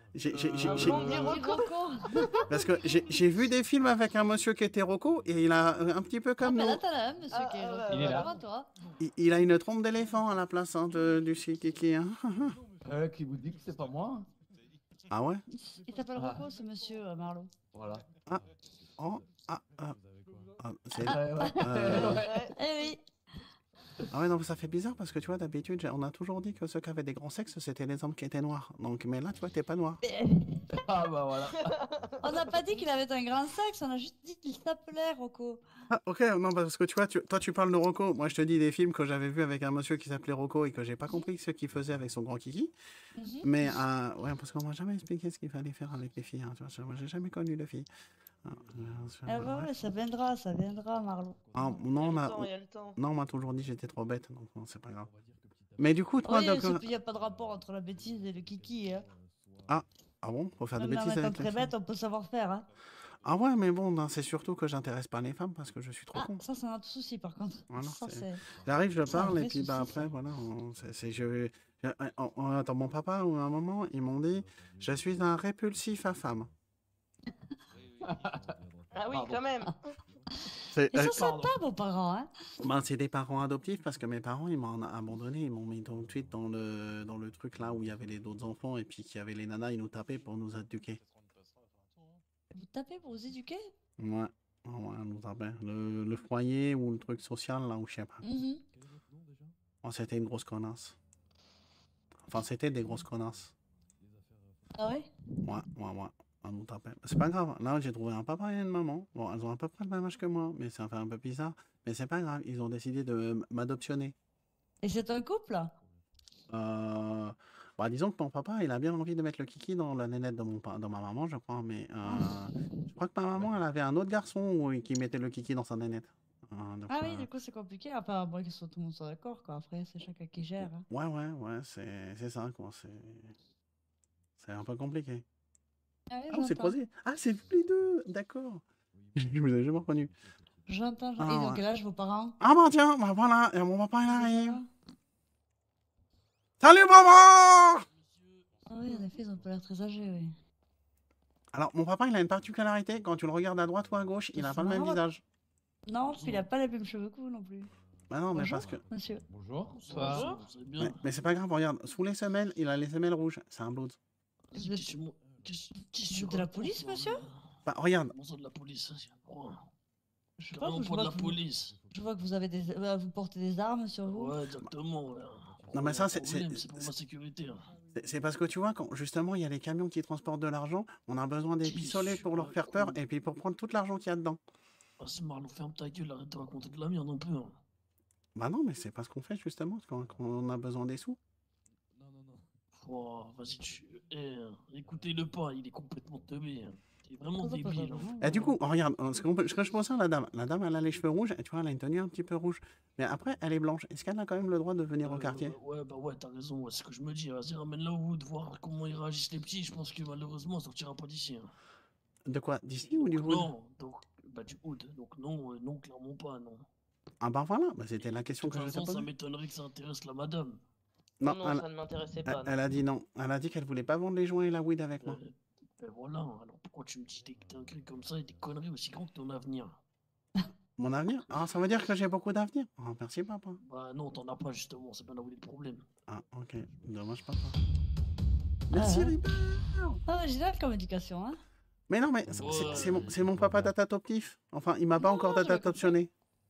Blondi Rocco. Parce que j'ai vu des films avec un monsieur qui était Rocco et il a un petit peu Ah, comme mais nous. là, t'as là, monsieur Ah, qui est ah, Rocco. Il est là. Bravo, toi. Il a une trompe d'éléphant à la place hein, du Kiki. Hein. Qui vous dit que c'est pas moi? Ah ouais? Il s'appelle Ah. Rocco, ce monsieur, Marlo. Voilà. Oh, c'est... Ouais. Ouais. Eh oui. Ah ouais, non, ça fait bizarre parce que tu vois, d'habitude, on a toujours dit que ceux qui avaient des grands sexes, c'était les hommes qui étaient noirs. Donc, mais là, tu vois, t'es pas noir. Ah bah voilà. On n'a pas dit qu'il avait un grand sexe, on a juste dit qu'il s'appelait Rocco. Ah, ok, non, parce que tu vois, toi, tu parles de Rocco. Moi, je te dis des films que j'avais vus avec un monsieur qui s'appelait Rocco et que j'ai pas compris ce qu'il faisait avec son grand kiki. Mhm. Mais, ouais, parce qu'on m'a jamais expliqué ce qu'il fallait faire avec les filles. Hein, tu vois, moi, j'ai jamais connu de filles. Ah bah ouais, ça viendra, Marlo. Ah, Il y non, a le temps, il y a le temps. non, on m'a toujours dit que j'étais trop bête, donc non, c'est pas grave. Mais du coup, toi, Oui, donc, il n'y a pas de rapport entre la bêtise et le kiki. Hein. ah bon, faut faire de Même en bêtises étant avec les très filles. bête, on peut savoir faire. Hein. Ah ouais, mais bon, non, c'est surtout que j'intéresse pas les femmes parce que je suis trop Ah, con. ça, c'est un autre souci par contre. Voilà, Ça, c'est- c'est... J'arrive, je c'est un parle et vrai puis bah souci, après, ça. voilà, attends, mon papa, ou à un moment, ils m'ont dit, je suis un répulsif à femme. Ah oui, quand même. C'est, Ils sont sympas, vos parents. Hein. ben, c'est des parents adoptifs parce que mes parents, ils m'ont abandonné, ils m'ont mis tout de suite dans le truc là où il y avait les d'autres enfants et puis qu'il y avait les nanas, ils nous tapaient pour nous éduquer. Vous tapez pour vous éduquer. Ouais, ouais, nous tapaient. Le foyer ou le truc social là où je sais pas. Mhm. Oh, c'était une grosse connasse. Enfin, c'était des grosses connasses. Ah ouais. Ouais. On nous tapait. C'est pas grave. Là, j'ai trouvé un papa et une maman. Bon, elles ont à peu près le même âge que moi, mais ça fait un peu bizarre. Mais c'est pas grave. Ils ont décidé de m'adoptionner. Et c'est un couple. Bah, disons que mon papa, il a bien envie de mettre le kiki dans la nénette de dans ma maman, je crois. Mais je crois que ma maman, elle avait un autre garçon qui mettait le kiki dans sa nénette. Donc, Ah oui, du coup, c'est compliqué. Enfin, bon, tout le monde soit d'accord, quoi. Après, c'est chacun qui gère. Hein. ouais, c'est ça, quoi. C'est un peu compliqué. Ah oui, Ah, on s'est j'entends. croisés. Ah, c'est vous les deux. D'accord. Je vous ai jamais reconnu. J'entends. Ah, Ils ont ouais. quel âge vos parents? Ah bah tiens, bah voilà, et mon papa il arrive. Salut papa! Ah oui, en effet, ils ont pas l'air très âgés, oui. Alors, mon papa, il a une particularité, quand tu le regardes à droite ou à gauche, il a C'est pas le même marrant. visage. Non, puis il a pas les mêmes cheveux que vous non plus. Bah non, mais Bonjour, parce que... monsieur. Bonjour. Bonjour, vous allez bien? Mais c'est pas grave, regarde, sous les semelles, il a les semelles rouges, c'est un Bloods. Vous êtes- Qu'est-ce vous êtes de la police, monsieur? Bah regarde, Comment ça de la police? Je sais pas, Carrément je pas de vois la que vous, police. je vois que vous avez vous portez des armes sur vous. Ouais, exactement. Ouais. Non, mais ça, Un c'est- problème, c'est- pour ma sécurité. Hein. c'est parce que tu vois, quand justement il y a les camions qui transportent de l'argent, on a besoin des Qui pistolets pour leur faire peur et puis pour prendre tout l'argent qu'il y a dedans. Ah, c'est Marlon, ferme ta gueule, arrête de raconter de la merde un peu. Hein. Bah non, mais c'est pas ce qu'on fait justement, quand on a besoin des sous. Oh, vas-y, écoutez-le pas, il est complètement teubé. Hein. T'es vraiment Ça, ça, pas débile. vraiment, Et du coup, regarde, ce que je pense à la dame, elle a les cheveux rouges, et tu vois, elle a une tenue un petit peu rouge. Mais après, elle est blanche. Est-ce qu'elle a quand même le droit de venir au quartier? Ouais, bah ouais, t'as raison, ouais, c'est ce que je me dis. Vas-y, ramène-la au Wood, voir comment ils réagissent les petits. Je pense que malheureusement, ça sortira pas d'ici. Hein. De quoi? D'ici ou du hood? Non, donc, bah du Wood. Donc non, non, clairement pas, non. Ah bah voilà, bah, c'était la De question toute que je t'ai façon, ça posée. m'étonnerait que ça intéresse la madame. Non, Non, elle, ça ne m'intéressait elle- pas. elle a dit non. Elle a dit qu'elle voulait pas vendre les joints et la weed avec moi. Ben voilà, alors pourquoi tu me dis des dingueries comme ça et des conneries aussi grandes que ton avenir? Mon avenir? Ah, ça veut dire que j'ai beaucoup d'avenir. Oh, merci papa. Bah non, t'en as pas justement, c'est bien là où est le problème. Ah, ok. Dommage papa. Merci Ah, Ripper. Ah, original comme éducation, hein. Mais non, mais c'est mon papa datatoptif. Enfin, il m'a pas encore datatoptionné.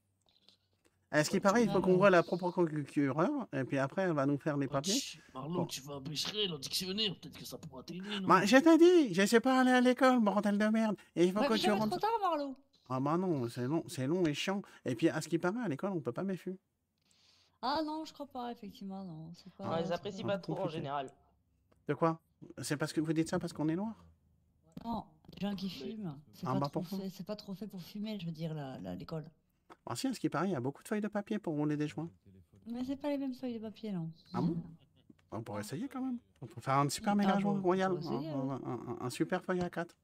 À ce qui paraît, il faut qu'on voit la propre procureur, et puis après, elle va nous faire les papiers. Marlon, Bon. tu vas bêcher le dictionnaire, peut-être que ça pourra t'aider, non? Bah, je t'ai dit, je sais pas aller à l'école, bordel de merde. Et il faut Ouais, que mais tu jamais rentres. trop tard, Marlo. Ah bah non, c'est long et chiant. Et puis, à ce qui paraît, à l'école, on peut pas méfier. Ah non, je crois pas, effectivement, non. C'est pas. Ouais, ils c'est apprécient pas pas trop en compliqué. général. De quoi? C'est parce que vous dites ça parce qu'on est noir? Non, les gens qui fument, c'est Ah, pas, bah, trop pourquoi? fait, c'est pas trop fait pour fumer, je veux dire, l'école. Ah si, à ce qui paraît, il y a beaucoup de feuilles de papier pour rouler des joints. Mais c'est pas les mêmes feuilles de papier, non. Ah bon? On pourrait essayer quand même. On peut faire un super Ah méga bon, joint on royal. pourrait essayer, ouais. Un super feuille à 4.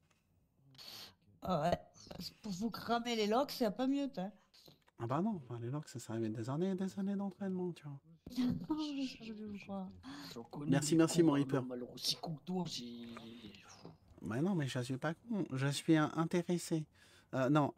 Ah ouais. Pour vous cramer les locks, c'est pas mieux, hein. Ah bah non, enfin, les locks, ça met des années et des années d'entraînement, tu vois. Je vais vous croire. Merci, merci, mon Reaper. Alors aussi con que toi, c'est... Mais non, mais je suis pas con. Je suis un intéressé. Non,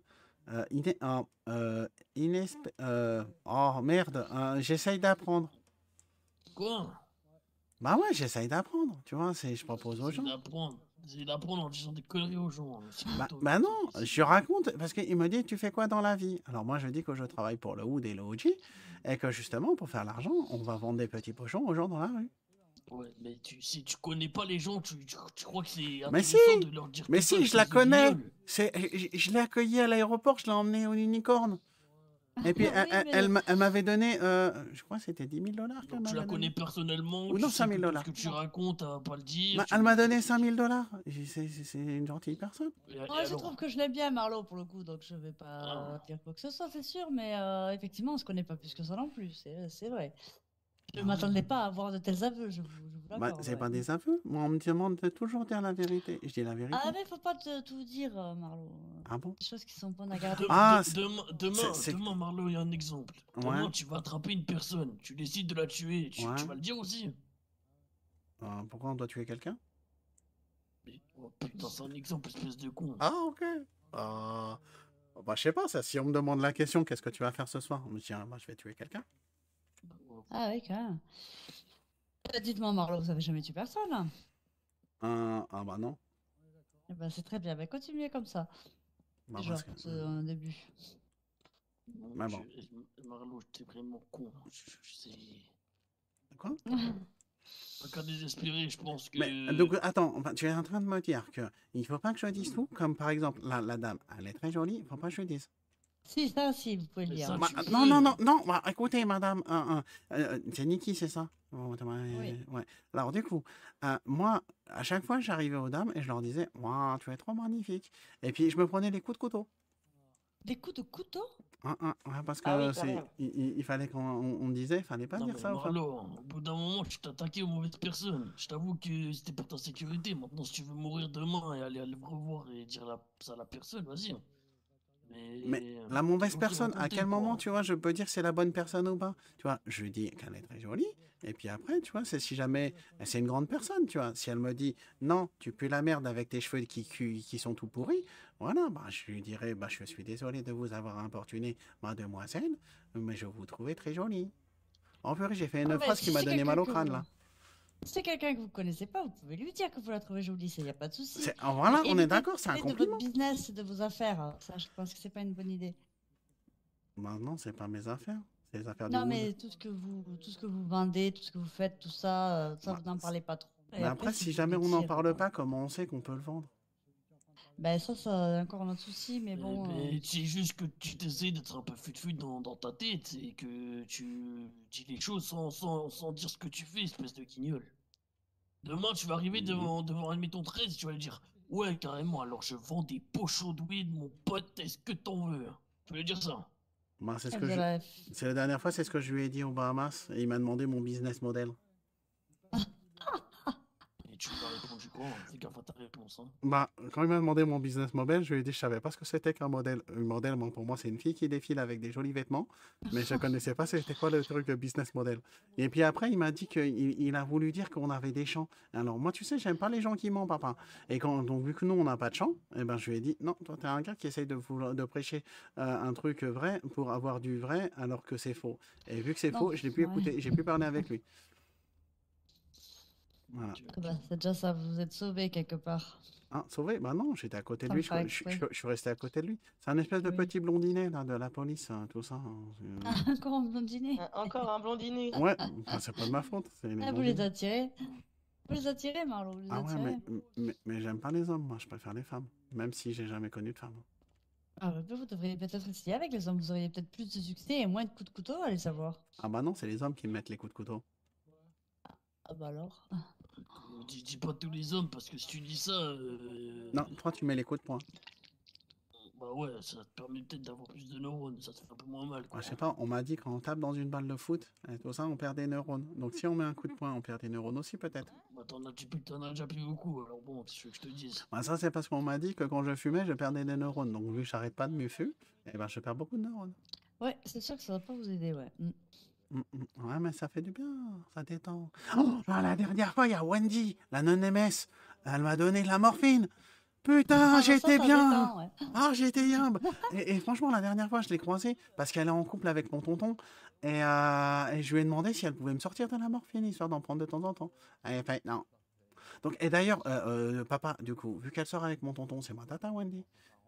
oh merde, j'essaye d'apprendre. Quoi? Bah ouais, j'essaye d'apprendre. Tu vois, je propose aux gens. C'est d'apprendre en disant des conneries aux gens. Hein. C'est plutôt- Bah non, je raconte, parce qu'il me dit, tu fais quoi dans la vie? Alors moi, je dis que je travaille pour le Wood et le OG, et que justement, pour faire l'argent, on va vendre des petits pochons aux gens dans la rue. Ouais, mais si tu connais pas les gens, tu crois que c'est Mais intéressant si, de leur dire mais tout ça, si, je la espèce de connais. guignol. Je l'ai accueillie à l'aéroport, je l'ai emmenée au unicorn. Et puis, elle m'avait donné, je crois que c'était 10 000 $. Donc, tu la connais personnellement, Ou non, tu sais 5 000 que tout $. ce que tu racontes, à pas le dire. Bah, tu- elle m'a donné 5 000 $. C'est une gentille personne. Moi, je trouve que je l'aime bien, Marlo, pour le coup, donc je vais pas dire quoi que ce soit, c'est sûr, mais effectivement, on se connaît pas plus que ça non plus, c'est vrai. Je m'attendais pas à avoir de tels aveux, je vous Bah, l'accorde. c'est ouais. pas des aveux. Moi, on me demande de toujours dire la vérité. Je dis la vérité. Ah, mais faut pas tout dire, Marlo. Ah bon? Des choses qui sont bonnes à garder. Ah, Demain, Marlo, il y a un exemple. Ouais. Demain, tu vas attraper une personne, tu décides de la tuer, tu Ouais. vas le dire aussi. Pourquoi on doit tuer quelqu'un? Mais, oh putain, c'est un exemple, espèce de con. Ah, ok. Bah, je sais pas, ça. Si on me demande la question, qu'est-ce que tu vas faire ce soir? On me dit, bah, je vais tuer quelqu'un. Ah oui, quand même. Dites-moi, Marlo, vous avez jamais tué personne, hein? Ah, bah non. Eh ben, c'est très bien, mais continuez comme ça. Bah, Déjà, parce que- c'est un début. Mais bon. Marlo, t'es vraiment con. C'est Quoi? un cas désespéré, je pense que... Mais donc, attends, enfin, tu es en train de me dire que il faut pas que je dise tout, comme par exemple, la dame, elle est très jolie, il faut pas que je dise. Si, ça, si, vous pouvez le Mais dire. ça, Bah, tu peux. non, bah, écoutez, madame, c'est Niki, c'est ça? Oui. Ouais. Alors, du coup, moi, à chaque fois, j'arrivais aux dames et je leur disais, waouh, tu es trop magnifique. Et puis, je me prenais des coups de couteau. Des coups de couteau? Ouais, parce que Ah oui, quand même. il fallait qu'on disait, il fallait pas Non, dire mais ça aux femmes. Marlo, au bout d'un moment, tu t'attaquais aux mauvaises personnes. Je t'avoue que c'était pour ta sécurité. Maintenant, si tu veux mourir demain et aller le revoir et dire ça à la personne, vas-y. Mais la mauvaise toujours personne, à raconter, quel moment, quoi. tu vois, je peux dire c'est la bonne personne ou pas? Tu vois, je lui dis qu'elle est très jolie. Et puis après, tu vois, c'est si jamais c'est une grande personne, tu vois. Si elle me dit non, tu pues la merde avec tes cheveux qui sont tout pourris, voilà, bah, je lui dirais, bah, je suis désolé de vous avoir importuné, mademoiselle, mais je vous trouvais très jolie. En fait, j'ai fait Ah, une mais phrase qui m'a donné mal au crâne, là. Si c'est quelqu'un que vous connaissez pas, vous pouvez lui dire que vous la trouvez jolie, ça y a pas de souci. Voilà, Mais on est évitez d'accord, de c'est un parler de compliment. votre business et de vos affaires. Ça, je pense que c'est pas une bonne idée. Bah non, c'est pas mes affaires, c'est les affaires du Non, monde. mais tout ce que vous vendez, tout ce que vous faites, tout ça, ça Bah, vous n'en parlez pas trop. Et Mais après, si vous jamais voulez on n'en dire, parle pas, comment on sait qu'on peut le vendre? ben ça, c'est encore un autre souci, mais bon. C'est juste que tu t'essayes d'être un peu fut dans ta tête et que tu dis les choses sans dire ce que tu fais, espèce de guignol. Demain, tu vas arriver devant admettons 13, tu vas lui dire ouais, carrément, alors je vends des pochons de weed, mon pote, est-ce que t'en veux? Tu vas lui dire ça. Bah, c'est ce Eh que bien, je... la- C'est la dernière fois, c'est ce que je lui ai dit aux Bahamas, et il m'a demandé mon business model. Et tu lui as répondu quoi? Fais gaffe à ta réponse, hein. Bah, quand il m'a demandé mon business model, je lui ai dit que je savais pas ce que c'était qu'un modèle. Un modèle, moi, pour moi, c'est une fille qui défile avec des jolis vêtements, mais je connaissais pas c'était quoi le truc de business model. Et puis après, il m'a dit qu'il a voulu dire qu'on avait des champs. Alors moi, tu sais, j'aime pas les gens qui mentent, papa. Et donc vu que nous, on n'a pas de champs, eh ben, je lui ai dit, non, toi, t'es un gars qui essaye de prêcher un truc vrai pour avoir du vrai, alors que c'est faux. Et vu que c'est Non, faux, je l'ai plus ouais. écouté, j'ai plus parlé avec lui. Voilà. Ah bah, c'est déjà ça, vous vous êtes sauvé quelque part. Ah, sauvé? Bah non, j'étais à côté de Sans lui, le faire exprès. je suis resté à côté de lui. C'est un espèce de Oui. petit blondinet, là, de la police, hein, tout ça. Ah, encore un blondinet. Encore un blondinet. Ouais, enfin, c'est pas de ma faute, c'est les Ah, vous les blondines. attirez. Vous les attirez, Marlo, vous les Ah ouais, attirez. mais j'aime pas les hommes, moi, je préfère les femmes. Même si j'ai jamais connu de femme. Ah, bah, vous devriez peut-être essayer avec les hommes, vous auriez peut-être plus de succès et moins de coups de couteau, allez savoir. Ah bah non, c'est les hommes qui me mettent les coups de couteau. Ah bah alors. Dis pas tous les hommes parce que si tu dis ça, Non, toi, tu mets les coups de poing. bah ouais, ça te permet peut-être d'avoir plus de neurones, ça te fait un peu moins mal, quoi. Ah, je sais pas, on m'a dit quand on tape dans une balle de foot, et tout ça, on perd des neurones. Donc si on met un coup de poing, on perd des neurones aussi, peut-être. Bah t'en as déjà plus beaucoup, alors bon, qu'est-ce que je te dise? Bah ça, c'est parce qu'on m'a dit que quand je fumais, je perdais des neurones. Donc vu que j'arrête pas de me fumer, eh ben, je perds beaucoup de neurones. Ouais, c'est sûr que ça va pas vous aider, ouais. Ouais, mais ça fait du bien, ça détend. Oh, la dernière fois, il y a Wendy, la non-MS. Elle m'a donné de la morphine. Putain, Ah, j'étais ça bien. détend, ouais. Ah, j'étais bien. Et franchement, la dernière fois, je l'ai croisée parce qu'elle est en couple avec mon tonton. Et je lui ai demandé si elle pouvait me sortir de la morphine, histoire d'en prendre de temps en temps. Elle a fait non. Donc, et d'ailleurs, papa, du coup, vu qu'elle sort avec mon tonton, c'est ma tata, Wendy.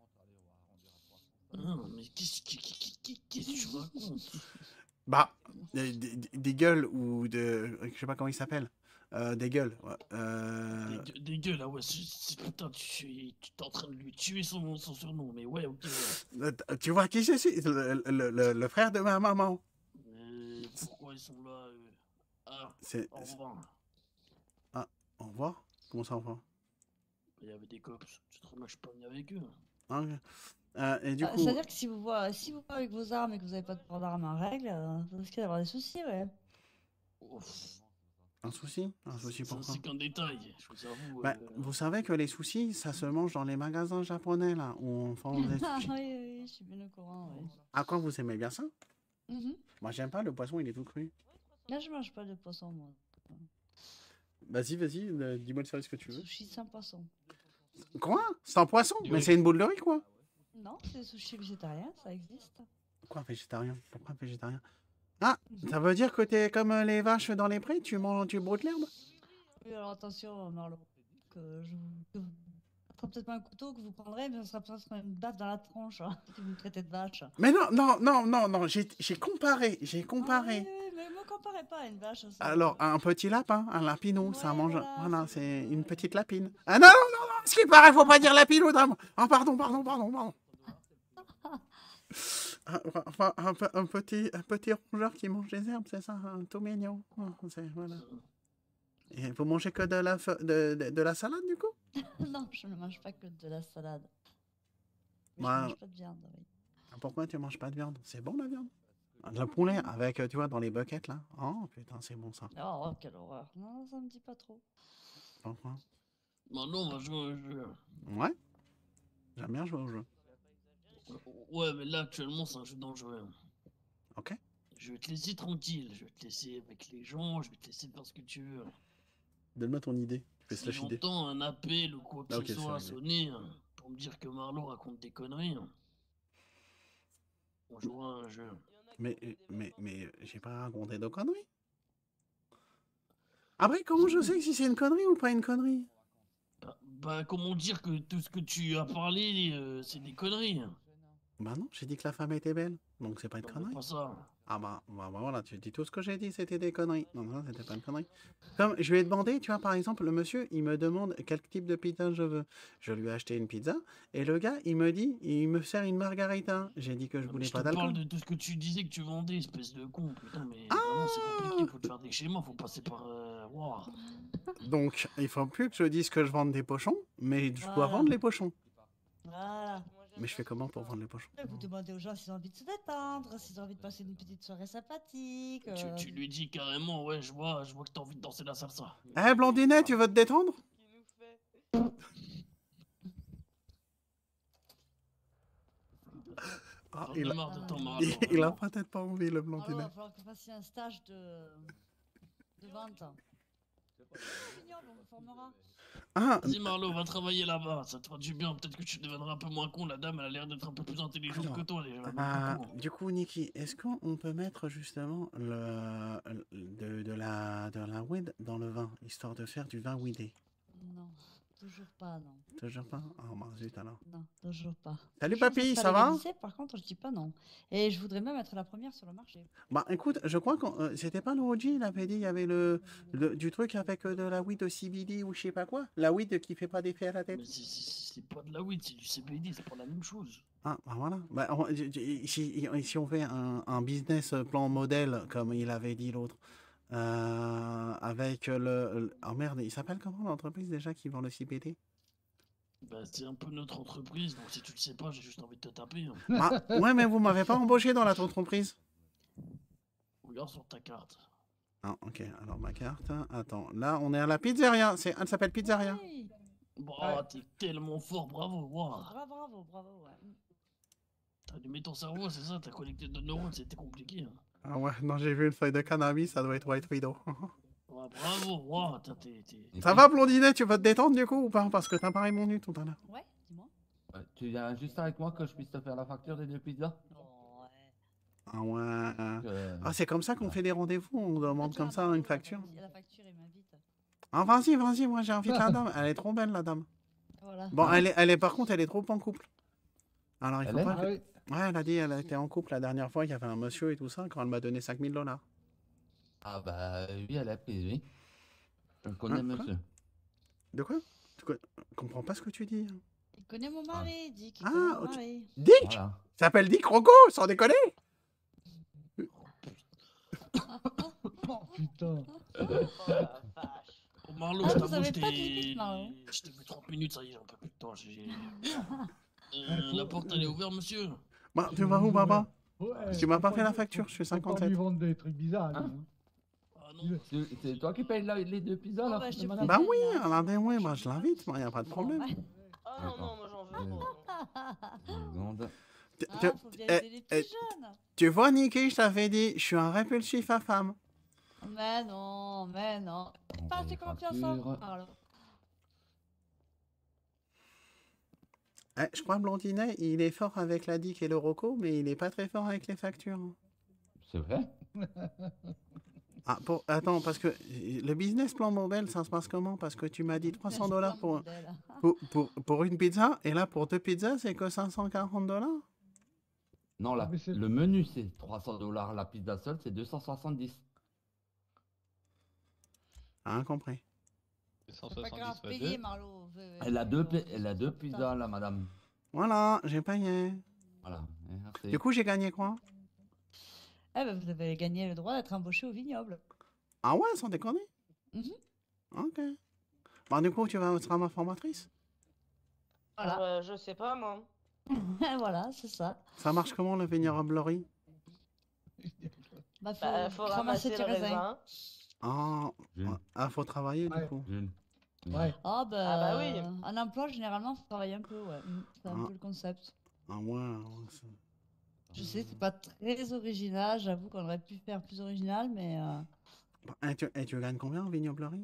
Ah, mais qu'est-ce que tu racontes? Bah, des gueules ou de. Je sais pas comment il s'appelle. Des gueules. Ouais. Des gueules, là, ouais, putain, tu t'es en train de lui tuer son surnom, mais ouais, ok, ouais. Tu vois qui je suis? Le frère de ma maman. Pourquoi ils sont là? Ah, C'est. au revoir. Ah, au revoir? Comment ça, au revoir? Il y avait des cops, c'est trop mal, je suis pas venu avec eux. Ah, ok. Et du coup. C'est-à-dire que si vous voyez avec vos armes et que vous avez pas de port d'armes en règle, vous risquez d'avoir des soucis, ouais. Ouf. Un souci? Un souci Ça, pourquoi? c'est qu'un détail, je vous avoue. Bah, vous savez que les sushis, ça se mange dans les magasins japonais, là, où on vend des Ah sushis. oui, je suis bien au courant, ouais. À quoi vous aimez bien ça? Mhm. Moi, j'aime pas, le poisson, il est tout cru. Là, je mange pas de poisson, moi. Vas-y, dis-moi de faire ce que tu veux. Sushi sans poisson. Quoi? Sans poisson? Mais c'est une boule de riz, quoi. Non, c'est sushi végétarien, ça existe. Quoi, végétarien? Pourquoi végétarien? Ah, ça veut dire que t'es comme les vaches dans les prés, tu broutes l'herbe? Oui, alors attention, Marlo, que vous peut-être pas un couteau que vous prendrez, mais ça sera peut-être une baffe dans la tronche, hein, si vous me traitez de vache. Mais non, j'ai comparé. Ah oui, mais me comparez pas à une vache. Ça. Alors, un petit lapin, un lapinou, ça mange. voilà, Voilà, c'est une petite lapine. Ah non, ce qui paraît, faut pas dire lapinou, dame. Ah, pardon. Enfin, un petit rongeur qui mange des herbes, c'est ça, un tout mignon. Voilà. Et vous mangez que de la salade, du coup? Non, je ne mange pas que de la salade. Mais Bah, je mange pas de viande, oui. pourquoi tu manges pas de viande? C'est bon, la viande? Le poulet, avec, tu vois, dans les buckets, là. Oh, putain, c'est bon, ça. Oh, quelle horreur. Non, ça me dit pas trop. Pourquoi? Maintenant, on va jouer au jeu. Ouais. J'aime bien jouer au jeu. Ouais, mais là, actuellement, c'est un jeu dangereux. Ok. Je vais te laisser tranquille, je vais te laisser avec les gens, je vais te laisser faire ce que tu veux. Donne-moi ton idée. Je vais Si slash idée. j'entends un appel ou quoi que Ah, ce ok, c'est soit réglé. sonner pour me dire que Marlowe raconte des conneries, on jouera à un jeu. Mais j'ai pas raconté de conneries. Après, comment je sais si c'est une connerie ou pas une connerie? Bah, comment dire que tout ce que tu as parlé, c'est des conneries? Bah non, j'ai dit que la femme était belle, donc c'est pas une Non, mais connerie. pas ça. Ah bah voilà, tu dis tout ce que j'ai dit, c'était des conneries. Non, non, c'était pas une connerie. Comme je lui ai demandé, tu vois, par exemple, le monsieur, il me demande quel type de pizza je veux. Je lui ai acheté une pizza, et le gars, il me dit, il me sert une margarita. J'ai dit que je Non, mais voulais je pas te parle d'alcool. de tout ce que tu disais que tu vendais, espèce de con, putain, mais vraiment c'est compliqué, faut te faire des schémas, faut passer par... Wow. Donc, il faut plus que je dise que je vende des pochons, mais je dois Voilà. vendre les pochons. Voilà. Mais je fais comment pour vendre les pochons? Vous demandez aux gens s'ils ont envie de se détendre, s'ils ont envie de passer une petite soirée sympathique. Tu lui dis carrément, ouais, je vois que t'as envie de danser la salsa. Eh, Blondinet, tu veux te détendre? Ah, J'en ai marre de ton Marlowe, il a vraiment. peut-être pas envie, le Alors, il Blondinet. va falloir que vous fassiez un stage de vente. Vignoble, on vous formera. Ah, Vas-y Marlowe, va travailler là-bas, ça te fera du bien, peut-être que tu deviendras un peu moins con, la dame elle a l'air d'être un peu plus intelligente alors, que toi déjà. même beaucoup. du coup, Niki, est-ce qu'on peut mettre justement de la weed dans le vin, histoire de faire du vin weedé? Non, toujours pas, non. Toujours pas? Oh, bah zut alors. Non, toujours pas. Salut Toujours papy, sera ça va? légalisé, par contre, je dis pas non. Et je voudrais même être la première sur le marché. Bah écoute, je crois que c'était pas le OG, il avait dit, il y avait du truc avec de la weed au CBD ou je sais pas quoi. La weed qui fait pas d'effet à la tête. Mais c'est pas de la weed, c'est du CBD, c'est pas la même chose. Ah, bah voilà. Bah, si on fait un business plan modèle, comme il avait dit l'autre, avec oh merde, il s'appelle comment l'entreprise déjà qui vend le CBD? Bah c'est un peu notre entreprise, donc si tu le sais pas, j'ai juste envie de te taper. Ah, ouais, mais vous m'avez pas embauché dans notre entreprise. Regarde sur ta carte. Ah, ok, alors ma carte. Attends, là on est à la pizzeria. Elle s'appelle Pizzeria. Oui. Bah t'es tellement fort, bravo, wow. Bravo, ouais. T'as allumé ton cerveau, c'est ça, t'as connecté deux neurones, c'était compliqué. Ah ouais, non, j'ai vu une feuille de cannabis, ça doit être White Widow. Ouais, bravo, wow, Ça va, Blondinet, tu vas te détendre du coup ou pas? Parce que t'as parlé mon nu tout à l'heure. Ouais, dis-moi. Tu viens juste avec moi que je puisse te faire la facture des 2 pizzas? Oh, ouais. Ah ouais. Euh, Ah, c'est comme ça qu'on fait des rendez-vous, on demande comme ça une facture. La facture, il m'invite. Ah, vas-y, moi j'ai envie de la dame. Elle est trop belle, la dame. Voilà. Bon, par contre, elle est trop en couple. Alors, il faut Elle est pas Ah que... oui. Ouais, elle a dit, elle était en couple la dernière fois, il y avait un monsieur et tout ça, quand elle m'a donné 5 000 $. Ah bah oui, elle est prise, oui. Je connais Hein, quoi? monsieur. De quoi? Je comprends pas ce que tu dis. Il connaît mon mari, Dick. Il Ah, connaît mon ok. mari. Dick! Voilà. Ça s'appelle Dick Rocco, sans déconner! Oh putain. Oh, Marlowe, Ah, je vous t'avoue, avez pas de limite, Marlowe. je t'ai vu 30 minutes, ça y est, j'en peux plus de temps. faut- La porte, elle est ouverte, monsieur. Bah, tu vas où, Baba? Ouais, Tu m'as faut pas fait la facture, faut- je suis faut pas 57. lui vendre des trucs bizarres. Hein? lui, hein. Ah non, C'est toi qui payes les 2 pizzas Oh, là, bah, je te madame? Bah préviens, oui, il a- alors, ouais, bah, je l'invite, moi, y a pas de problème. Ouais. Ah non, non, moi j'en veux pas. Seconde. Ah, faut bien aider les petits jeunes. Tu vois, Niki, je t'avais dit, je suis un répulsif à femme. Mais non, mais non. On Pas paye assez les confiance factures. en Marlowe. Je crois Blondinet, il est fort avec la Dick et le Rocco, mais il est pas très fort avec les factures. C'est vrai? Ah, attends, parce que le business plan mobile, ça se passe comment? Parce que tu m'as dit 300 $ pour une pizza, et là, pour 2 pizzas, c'est que 540 $? Non, Mais c'est- le menu c'est 300 $, la pizza seule c'est 270. Ah, compris. C'est C'est pas grave, 170 fois payez 2. Marlowe. Elle a deux pizzas là, madame. Voilà, j'ai payé. Voilà. Merci. Du coup, j'ai gagné quoi? Eh ben, vous avez gagné le droit d'être embauché au vignoble. Ah ouais, sans déconner? Mhm. Ok. Bah, du coup, tu seras ma formatrice? Voilà. Je sais pas, moi. Voilà, c'est ça. Ça marche comment, le vigneroblerie? Bah, faut, Bah, faut ramasser le tes raisins. raisin. Ah, Jules. faut travailler, du Ouais. coup. Jules. Ouais. Ah bah, Ah bah oui. en emploi, généralement, faut travailler un peu, ouais. C'est un Ah. peu le concept. Ah, moi, Je sais, c'est pas très original. J'avoue qu'on aurait pu faire plus original, mais Et tu gagnes combien en vignoblerie?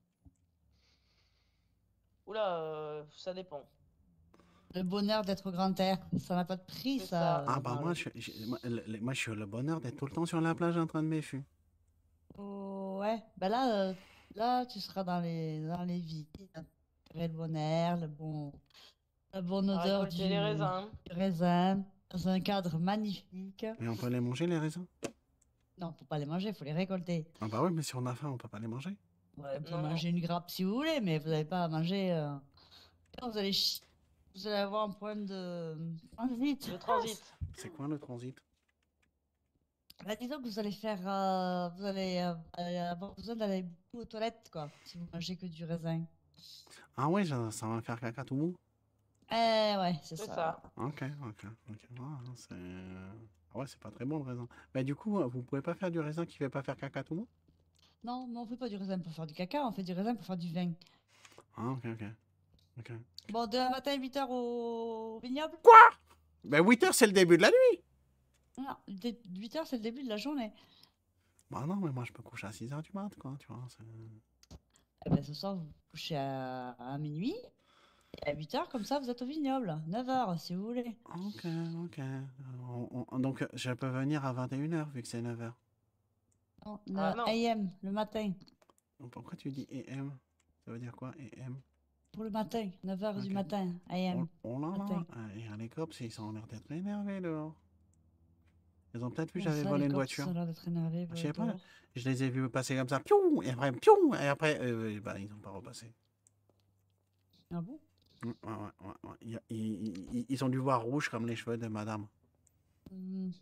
Oula, ça dépend. le bonheur d'être au grand air, ça n'a pas de prix, C'est ça. ça. Ah, bah, Marlo. moi, moi, je suis le bonheur d'être tout le temps sur la plage en train de m'effurer. Oh, ouais, bah là, tu seras dans les vies. Le bon air, la bonne À odeur récolter les raisins. du raisin, dans un cadre magnifique. Et on peut les manger, les raisins? Non, faut pas les manger, faut les récolter. Ah, bah, ouais, mais si on a faim, on peut pas les manger. Ouais, vous pouvez Non. manger une grappe si vous voulez, mais vous n'allez pas à manger. Vous allez, vous allez avoir un problème de transit. Le transit. C'est quoi le transit? Bah, disons que vous allez faire, vous allez avoir besoin d'aller beaucoup aux toilettes, quoi, si vous mangez que du raisin. Ah, ouais, ça va me faire caca tout mou. Ouais, c'est C'est ça. ça. Ok. Ah, ah ouais, c'est pas très bon le raisin. Mais du coup, vous pouvez pas faire du raisin qui fait pas faire caca tout mou? Non, mais on fait pas du raisin pour faire du caca, on fait du raisin pour faire du vin. Ah, ok. Bon, demain matin, 8h au vignoble? Ben 8h, c'est le début de la nuit. Non, 8h, c'est le début de la journée. Bah non, mais moi je peux coucher à 6h du mat, quoi, tu vois. Eh ben, ce soir, vous vous couchez à minuit. Et à 8h, comme ça, vous êtes au vignoble. 9h, si vous voulez. Ok. Donc, je peux venir à 21h vu que c'est 9h. Non, Ah, non. AM, le matin. Pourquoi tu dis AM? Ça veut dire quoi, AM? Pour le matin, 9h du Ok. matin, AM. Oh là là. Matin. Et les cops, ils ont l'air d'être énervés dehors. Ils ont peut-être vu que Comment j'avais ça, volé les une cops, voiture. ils ont l'air d'être énervés, Je sais pas, dehors. je les ai vus passer comme ça, piou, et après, bah, ils ont pas repassé. Ah bon? Ouais. Ils ont dû voir rouge comme les cheveux de madame. Hmm.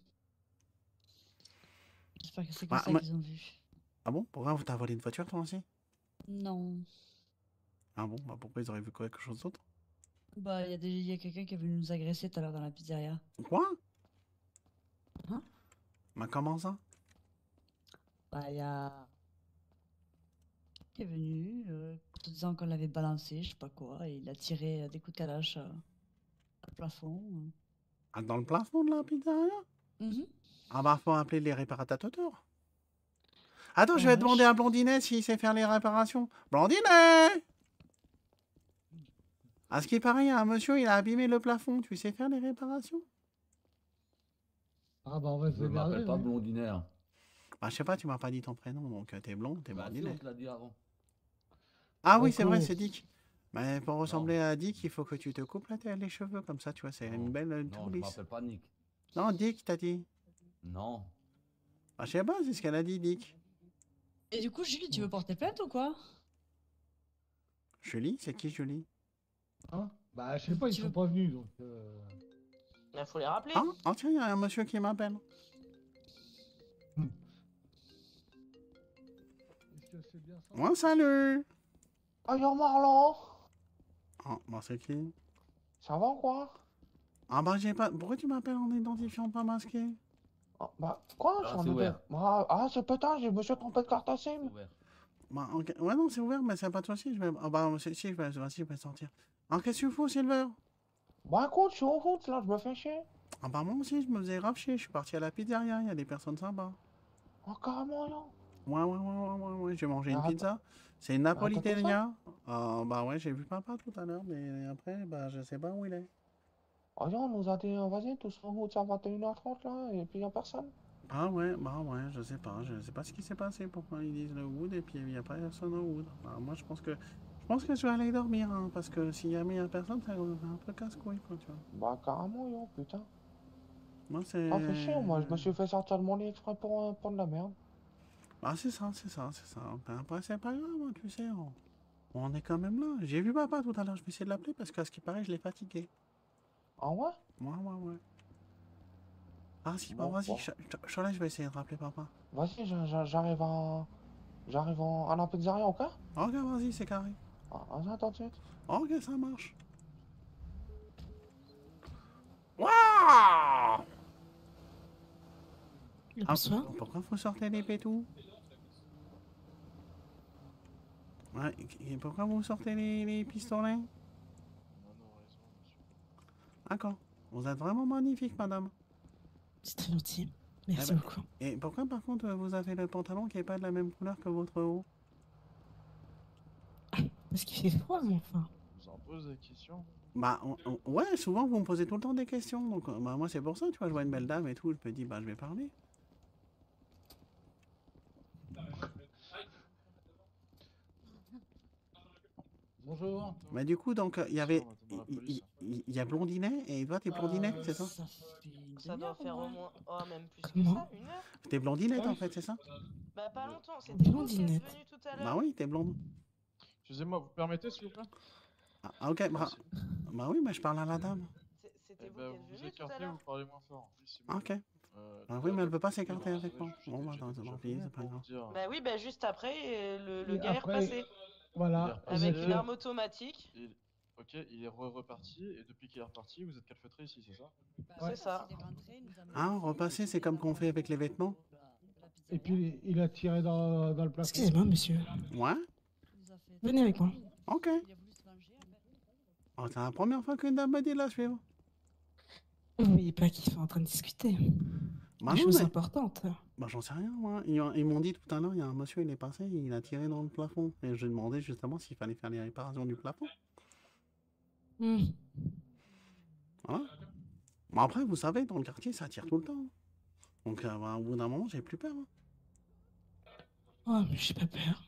J'espère que c'est que Bah, ça qu'ils ont vu. Ah bon? Pourquoi t'as volé une voiture toi aussi? Non. Ah bon? Bah pourquoi ils auraient vu quelque chose d'autre? Bah, il y a quelqu'un qui est venu nous agresser tout à l'heure dans la pizzeria. Quoi? Hein? Bah comment ça? Bah, il y a... qui est venu, te disant qu'on l'avait balancé, je sais pas quoi, et il a tiré des coups de calache au plafond. Ah, dans le plafond de la pizzeria? Mhm. Ah bah faut appeler les réparateurs. Attends, je vais Ouais, demander à Blondinet s'il sait faire les réparations. Blondinet! À ce qui paraît, il y a un monsieur, il a abîmé le plafond. Tu sais faire les réparations? Ah bah on va se Je m'appelle démerder. pas hein. Blondinaire. Bah je sais pas, tu m'as pas dit ton prénom, donc t'es blond, t'es Bah si, Blondinet. on te l'a dit avant. Ah oui, c'est vrai, Rocco. c'est Dick. Mais pour ressembler à Dick, il faut que tu te coupes les cheveux, comme ça, tu vois, c'est une belle Non, tout je lisse. m'appelle pas Nick. Non, Dick, t'as dit. Non. Bah je sais pas, c'est ce qu'elle a dit, Dick. Et du coup, Julie, tu veux porter plainte ou quoi? Julie, c'est qui Julie? Hein bah je sais pas, ils Tu sont veux- pas venus donc. Il faut les rappeler. Ah, tiens, il y a un monsieur qui m'appelle. Est-ce que c'est bien ça? Oh, salut! Alors Marlon, Oh, bah c'est qui? ça va quoi? Ah bah j'ai pas... Pourquoi tu m'appelles en identifiant pas masqué? Ah, bah quoi? Ah, j'en c'est ai ouvert. c'est peut-être, je me suis trompé de carte C'est SIM. ouvert. Bah, ok. Ouais, non, c'est ouvert, mais c'est pas de soucis. Je vais... Ah bah, si, je vais sortir. Ah, qu'est-ce que tu fous, Silver? Bah écoute, je suis en route là, je me fais chier. Ah bah, moi aussi, je me faisais grave chier. Je suis parti à la pizzeria, il y a des personnes sympas. Oh carrément là. Ouais, j'ai mangé une Arrête. pizza. C'est une t'as tout Napolitania. Bah ouais, j'ai vu papa tout à l'heure, mais après, bah, je sais pas où il est. Oh on nous a dit, vas-y, tous en route à 21h30 là, et puis y a personne. Bah ouais, je sais pas ce qui s'est passé, pourquoi ils disent le wood et puis il n'y a pas personne au wood. Bah, moi je pense que je vais aller dormir, hein, parce que s'il y a mis à personne, ça va faire un peu casse-couille, quoi, tu vois. Bah carrément yo, putain. Moi c'est... Ça fait chier, moi je me suis fait sortir de mon lit exprès pour de la merde. Ah c'est ça. Ben, après c'est pas grave, hein, tu sais, on est quand même là. J'ai vu papa tout à l'heure, je vais essayer de l'appeler parce qu'à ce qui paraît, je l'ai fatigué. Ah ouais? Ouais. Ah si, bah Bon, vas-y, bon. je vais essayer de rappeler papa. Vas-y, j'arrive à la pizzeria, ok? Ok, vas-y, c'est carré. Ah, vas-y, attends tout de suite. Ok, ça marche. Waouh! Bonsoir. Pourquoi vous sortez les pétous? Ouais, et pourquoi vous sortez les pistolets? D'accord. Vous êtes vraiment magnifique, madame. C'est très gentil. Merci Eh ben, beaucoup. Et pourquoi, par contre, vous avez le pantalon qui est pas de la même couleur que votre haut? Parce qu'il fait froid, mais enfin. Vous en pose des questions? Bah, ouais, souvent, vous me posez tout le temps des questions. Donc, bah, moi, c'est pour ça, tu vois, je vois une belle dame et tout, je me dis, bah, je vais parler. Bonjour. Mais du coup, donc, il y avait... Il y a Blondinet, et toi, t'es Blondinet, c'est ça? Ça doit faire au moins. Oh, même plus que Comment? ça, 1 heure? T'es Blondinette, en fait, c'est ça? Bah, pas longtemps, c'était vous qui êtes Blondinette. venu tout à l'heure. Bah oui, t'es blonde. Excusez-moi, vous permettez, s'il vous plaît? Ah, ok, bah oui, mais je parle à la dame. C'était Eh vous ben, qui êtes vous venu tout à écartez, l'heure. vous parlez moins fort. Oui, c'est Ok. mieux. Bah oui, mais elle veut pas s'écarter non, avec moi. j'étais- Bon, bah, j'étais attends, déjà tant pis, venu c'est pas pour grave. vous dire. Bah oui, bah juste après, le Et gars est après, repassé. Voilà. Il est Avec repassé. une arme automatique. Ok, il est reparti, et depuis qu'il est reparti, vous êtes calfeutré ici, c'est ça? C'est ça. Ah, repasser, c'est comme qu'on fait avec les vêtements? Et puis il a tiré dans le plafond. Excusez-moi, monsieur. Ouais? Venez avec moi. Ok. Oh, c'est la première fois qu'une dame me dit de la suivre. Vous voyez pas qu'ils sont en train de discuter. Bah Des non, choses mais... importantes. Bah j'en sais rien, moi. Ils m'ont dit tout à l'heure, il y a un monsieur, il est passé, il a tiré dans le plafond. Et je lui ai demandé justement s'il fallait faire les réparations du plafond. Hmm. Voilà. Bon, après, vous savez, dans le quartier, ça tire tout le temps. Donc, bah, au bout d'un moment, j'ai plus peur. Hein. Oh, mais j'ai pas peur.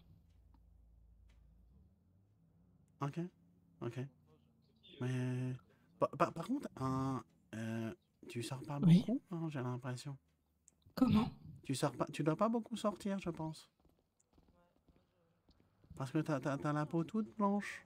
Ok, ok. Mais... Par contre, tu sors pas Oui. beaucoup, hein, j'ai l'impression. Comment? Tu sors pas, tu dois pas beaucoup sortir, je pense. Parce que t'as la peau toute blanche.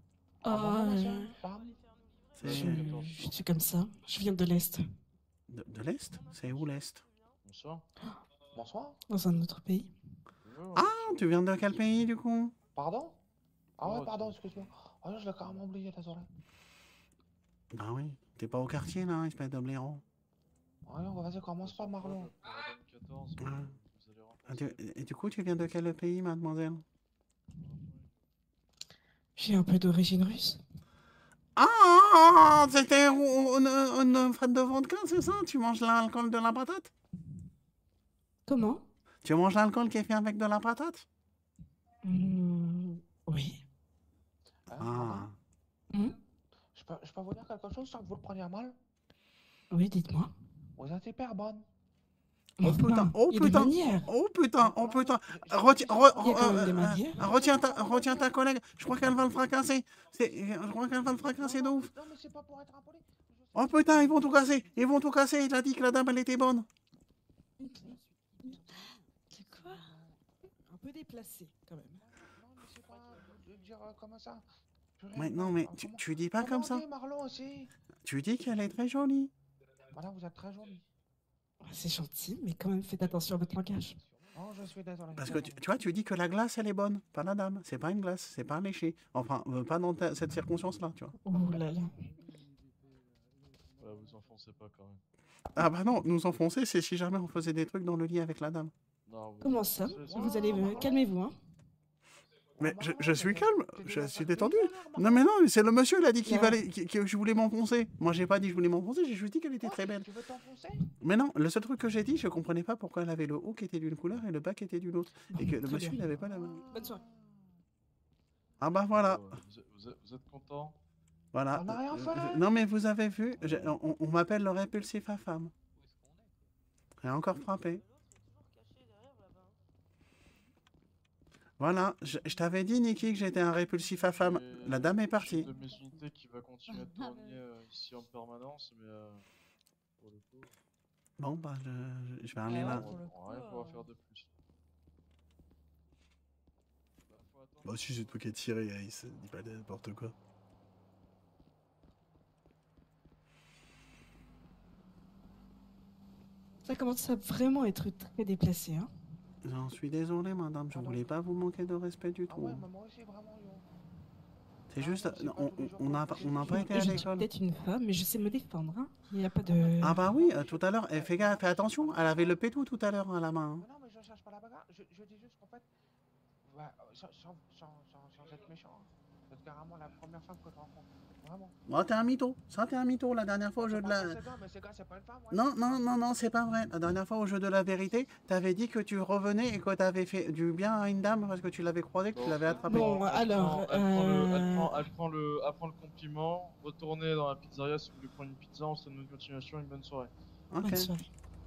C'est... Je suis comme ça. Je viens de l'Est. De l'Est? C'est où l'Est? Bonsoir. Bonsoir. Dans un autre pays. Ah, tu viens de quel pays, du coup? Pardon? Ah ouais, pardon, excuse-moi. Oh non, je l'ai carrément oublié, désolé. Bah oui, t'es pas au quartier, là, espèce de blaireau. Ouais, non, vas-y, commence pas, Marlon. Et du coup, tu viens de quel pays, mademoiselle? J'ai un peu d'origine russe. Ah, c'était une fête de vodka, c'est ça? Tu manges l'alcool de la patate? Comment? Tu manges l'alcool qui est fait avec de la patate? Oui. Ah. Je peux vous dire quelque chose sans que vous le preniez à mal? Oui, dites-moi. Vous êtes hyper bonne. Oh putain, oh il y a des putain, manières. oh putain, oh putain. Il y a quand même des manières. Retiens ta collègue, je crois qu'elle va le fracasser. Je crois qu'elle va le fracasser de ouf. Non, mais c'est pas pour être impoli. Oh putain, ils vont tout casser, il a dit que la dame elle était bonne. C'est quoi? Un peu déplacé, quand même. Non, mais c'est pas de dire comme ça. Mais non, mais tu dis pas comme ça. Comment on dit, Marlon aussi? Tu dis qu'elle est très jolie. Madame, vous êtes très jolie. C'est gentil, mais quand même faites attention à votre langage. Oh, je suis désolé. Parce que tu vois, tu dis que la glace elle est bonne, pas la dame. C'est pas une glace, c'est pas léché. Enfin, pas dans cette circonstance-là, tu vois. Oh là là. Ouais, vous enfoncez pas quand même. Ah bah non, nous enfoncer, c'est si jamais on faisait des trucs dans le lit avec la dame. Non, Comment ça? Vous allez... Calmez-vous, hein. Mais je suis calme, je suis détendu. Non mais non, c'est le monsieur, il a dit que je voulais m'enfoncer. Moi j'ai pas dit que je voulais m'enfoncer, j'ai juste dit qu'elle était très belle. Tu veux t'enfoncer? Mais non, le seul truc que j'ai dit, je comprenais pas pourquoi elle avait le haut qui était d'une couleur et le bas qui était d'une autre. Et que le monsieur, il avait pas la même. Bonne soirée. Ah bah voilà. Vous êtes content? Voilà. On n'a rien fait. Non mais vous avez vu, on m'appelle le répulsif à femme. Elle a encore frappé. Voilà, je t'avais dit, Niki, que j'étais un répulsif à femme. La dame est partie. J'ai de mes unités qui va continuer à tourner ici en permanence, mais pour le coup... Bon, bah, je vais aller là. On va rien pouvoir faire de plus. Bah si, c'est toi qui as tiré, Aïs, dis pas n'importe quoi. Ça commence à vraiment être très déplacé, hein. J'en suis désolé, madame, je voulais pas vous manquer de respect du Ah tout. ouais, mais moi aussi, vraiment, yo. C'est juste, on n'a pas été à Je suis l'école. peut-être une femme, mais je sais me défendre, hein. Il n'y a pas de... Ah bah oui, tout à l'heure, fais gaffe, fais attention, elle avait le pétou tout à l'heure à la main. Mais non, mais je cherche pas la bagarre. Je dis juste qu'en fait, ouais, sans être méchant. C'est carrément la première femme que je rencontre. Vraiment. Oh, t'es un mytho. Ça, t'es un mytho. La dernière fois au jeu de la... Mais ces gars, c'est pas une femme, ouais. Non, c'est pas vrai. La dernière fois au jeu de la vérité, t'avais dit que tu revenais et que t'avais fait du bien à une dame parce que tu l'avais croisée, que tu l'avais attrapée. Bon, alors. Elle prend le compliment. Retournez dans la pizzeria si vous voulez prendre une pizza. On se donne une continuation, une bonne soirée. Ok. Bonne soirée.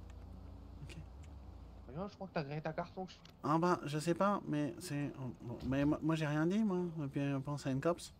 Non, je crois que t'as grillé ta carton. Ah bah, je sais pas, mais c'est... bon, mais moi, j'ai rien dit, moi. Et puis, on pense à une cops.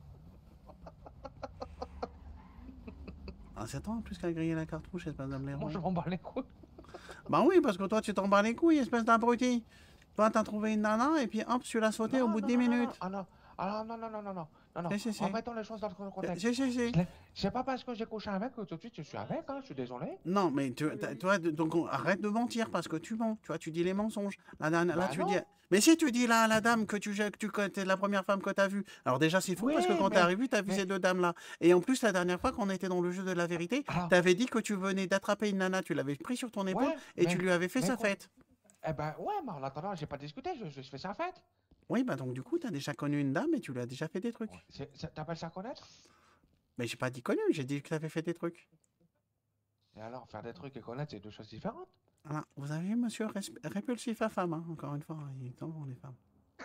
Ah, c'est toi en plus qui a grillé la cartouche, espèce d'abléron. Moi, je m'en bats les couilles. Bah oui, parce que toi, tu t'en bats les couilles, espèce d'abruti. Toi, t'as trouvé une nana et puis hop, tu l'as sauté au bout de 10 minutes. Ah non, non. Si. Remettons les choses dans le contexte. Si. C'est pas parce que j'ai couché avec que tout de suite je suis avec, hein, je suis désolé. Non, mais toi, donc arrête de mentir parce que tu mens. Tu vois, tu dis les mensonges. La dernière, là, Bah tu non. dis. Mais si tu dis là à la dame que t'es la première femme que t'as vue. Alors déjà, c'est fou Oui, parce que quand t'es mais- arrivé, t'as vu mais- ces deux dames là. Et en plus, la dernière fois qu'on était dans le jeu de la vérité, t'avais dit que tu venais d'attraper une nana, tu l'avais pris sur ton épaule Ouais, et mais- tu lui avais fait mais sa quoi fête. Eh ben ouais, mais en attendant, j'ai pas discuté, je fais sa fête. Oui, bah donc du coup, t'as déjà connu une dame et tu lui as déjà fait des trucs. T'appelles ça connaître? Mais j'ai pas dit connu, j'ai dit que t'avais fait des trucs. Et alors, faire des trucs et connaître, c'est deux choses différentes. Voilà, vous avez vu, monsieur, répulsif à femme, hein, encore une fois, il est temps pour les femmes.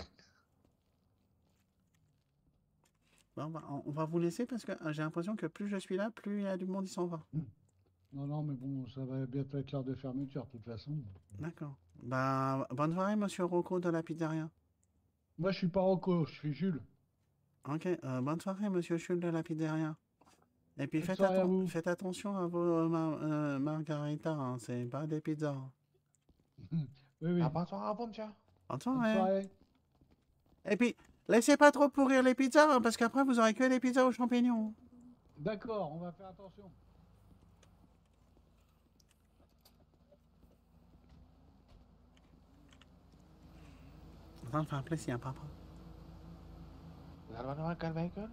Bon, bah, on va vous laisser parce que j'ai l'impression que plus je suis là, plus il y a du monde, il s'en va. Non, mais bon, ça va bientôt être l'heure de fermeture, de toute façon. D'accord. Bah, bonne soirée, monsieur Rocco de la pizzeria. Moi, je suis pas Rocco, je suis Jules. Ok, bonne soirée, monsieur Jules de la pizzeria. Et puis Bonne soirée à vous. faites attention à vos margaritas, hein, c'est pas des pizzas. Oui. Ah, bonne soirée à vous, monsieur. Bonne Bonne soirée. soirée. Et puis, laissez pas trop pourrir les pizzas, hein, parce qu'après, vous aurez que des pizzas aux champignons. D'accord, on va faire attention. Ça me fait un plaisir, papa. Vous allez voir quel véhicule?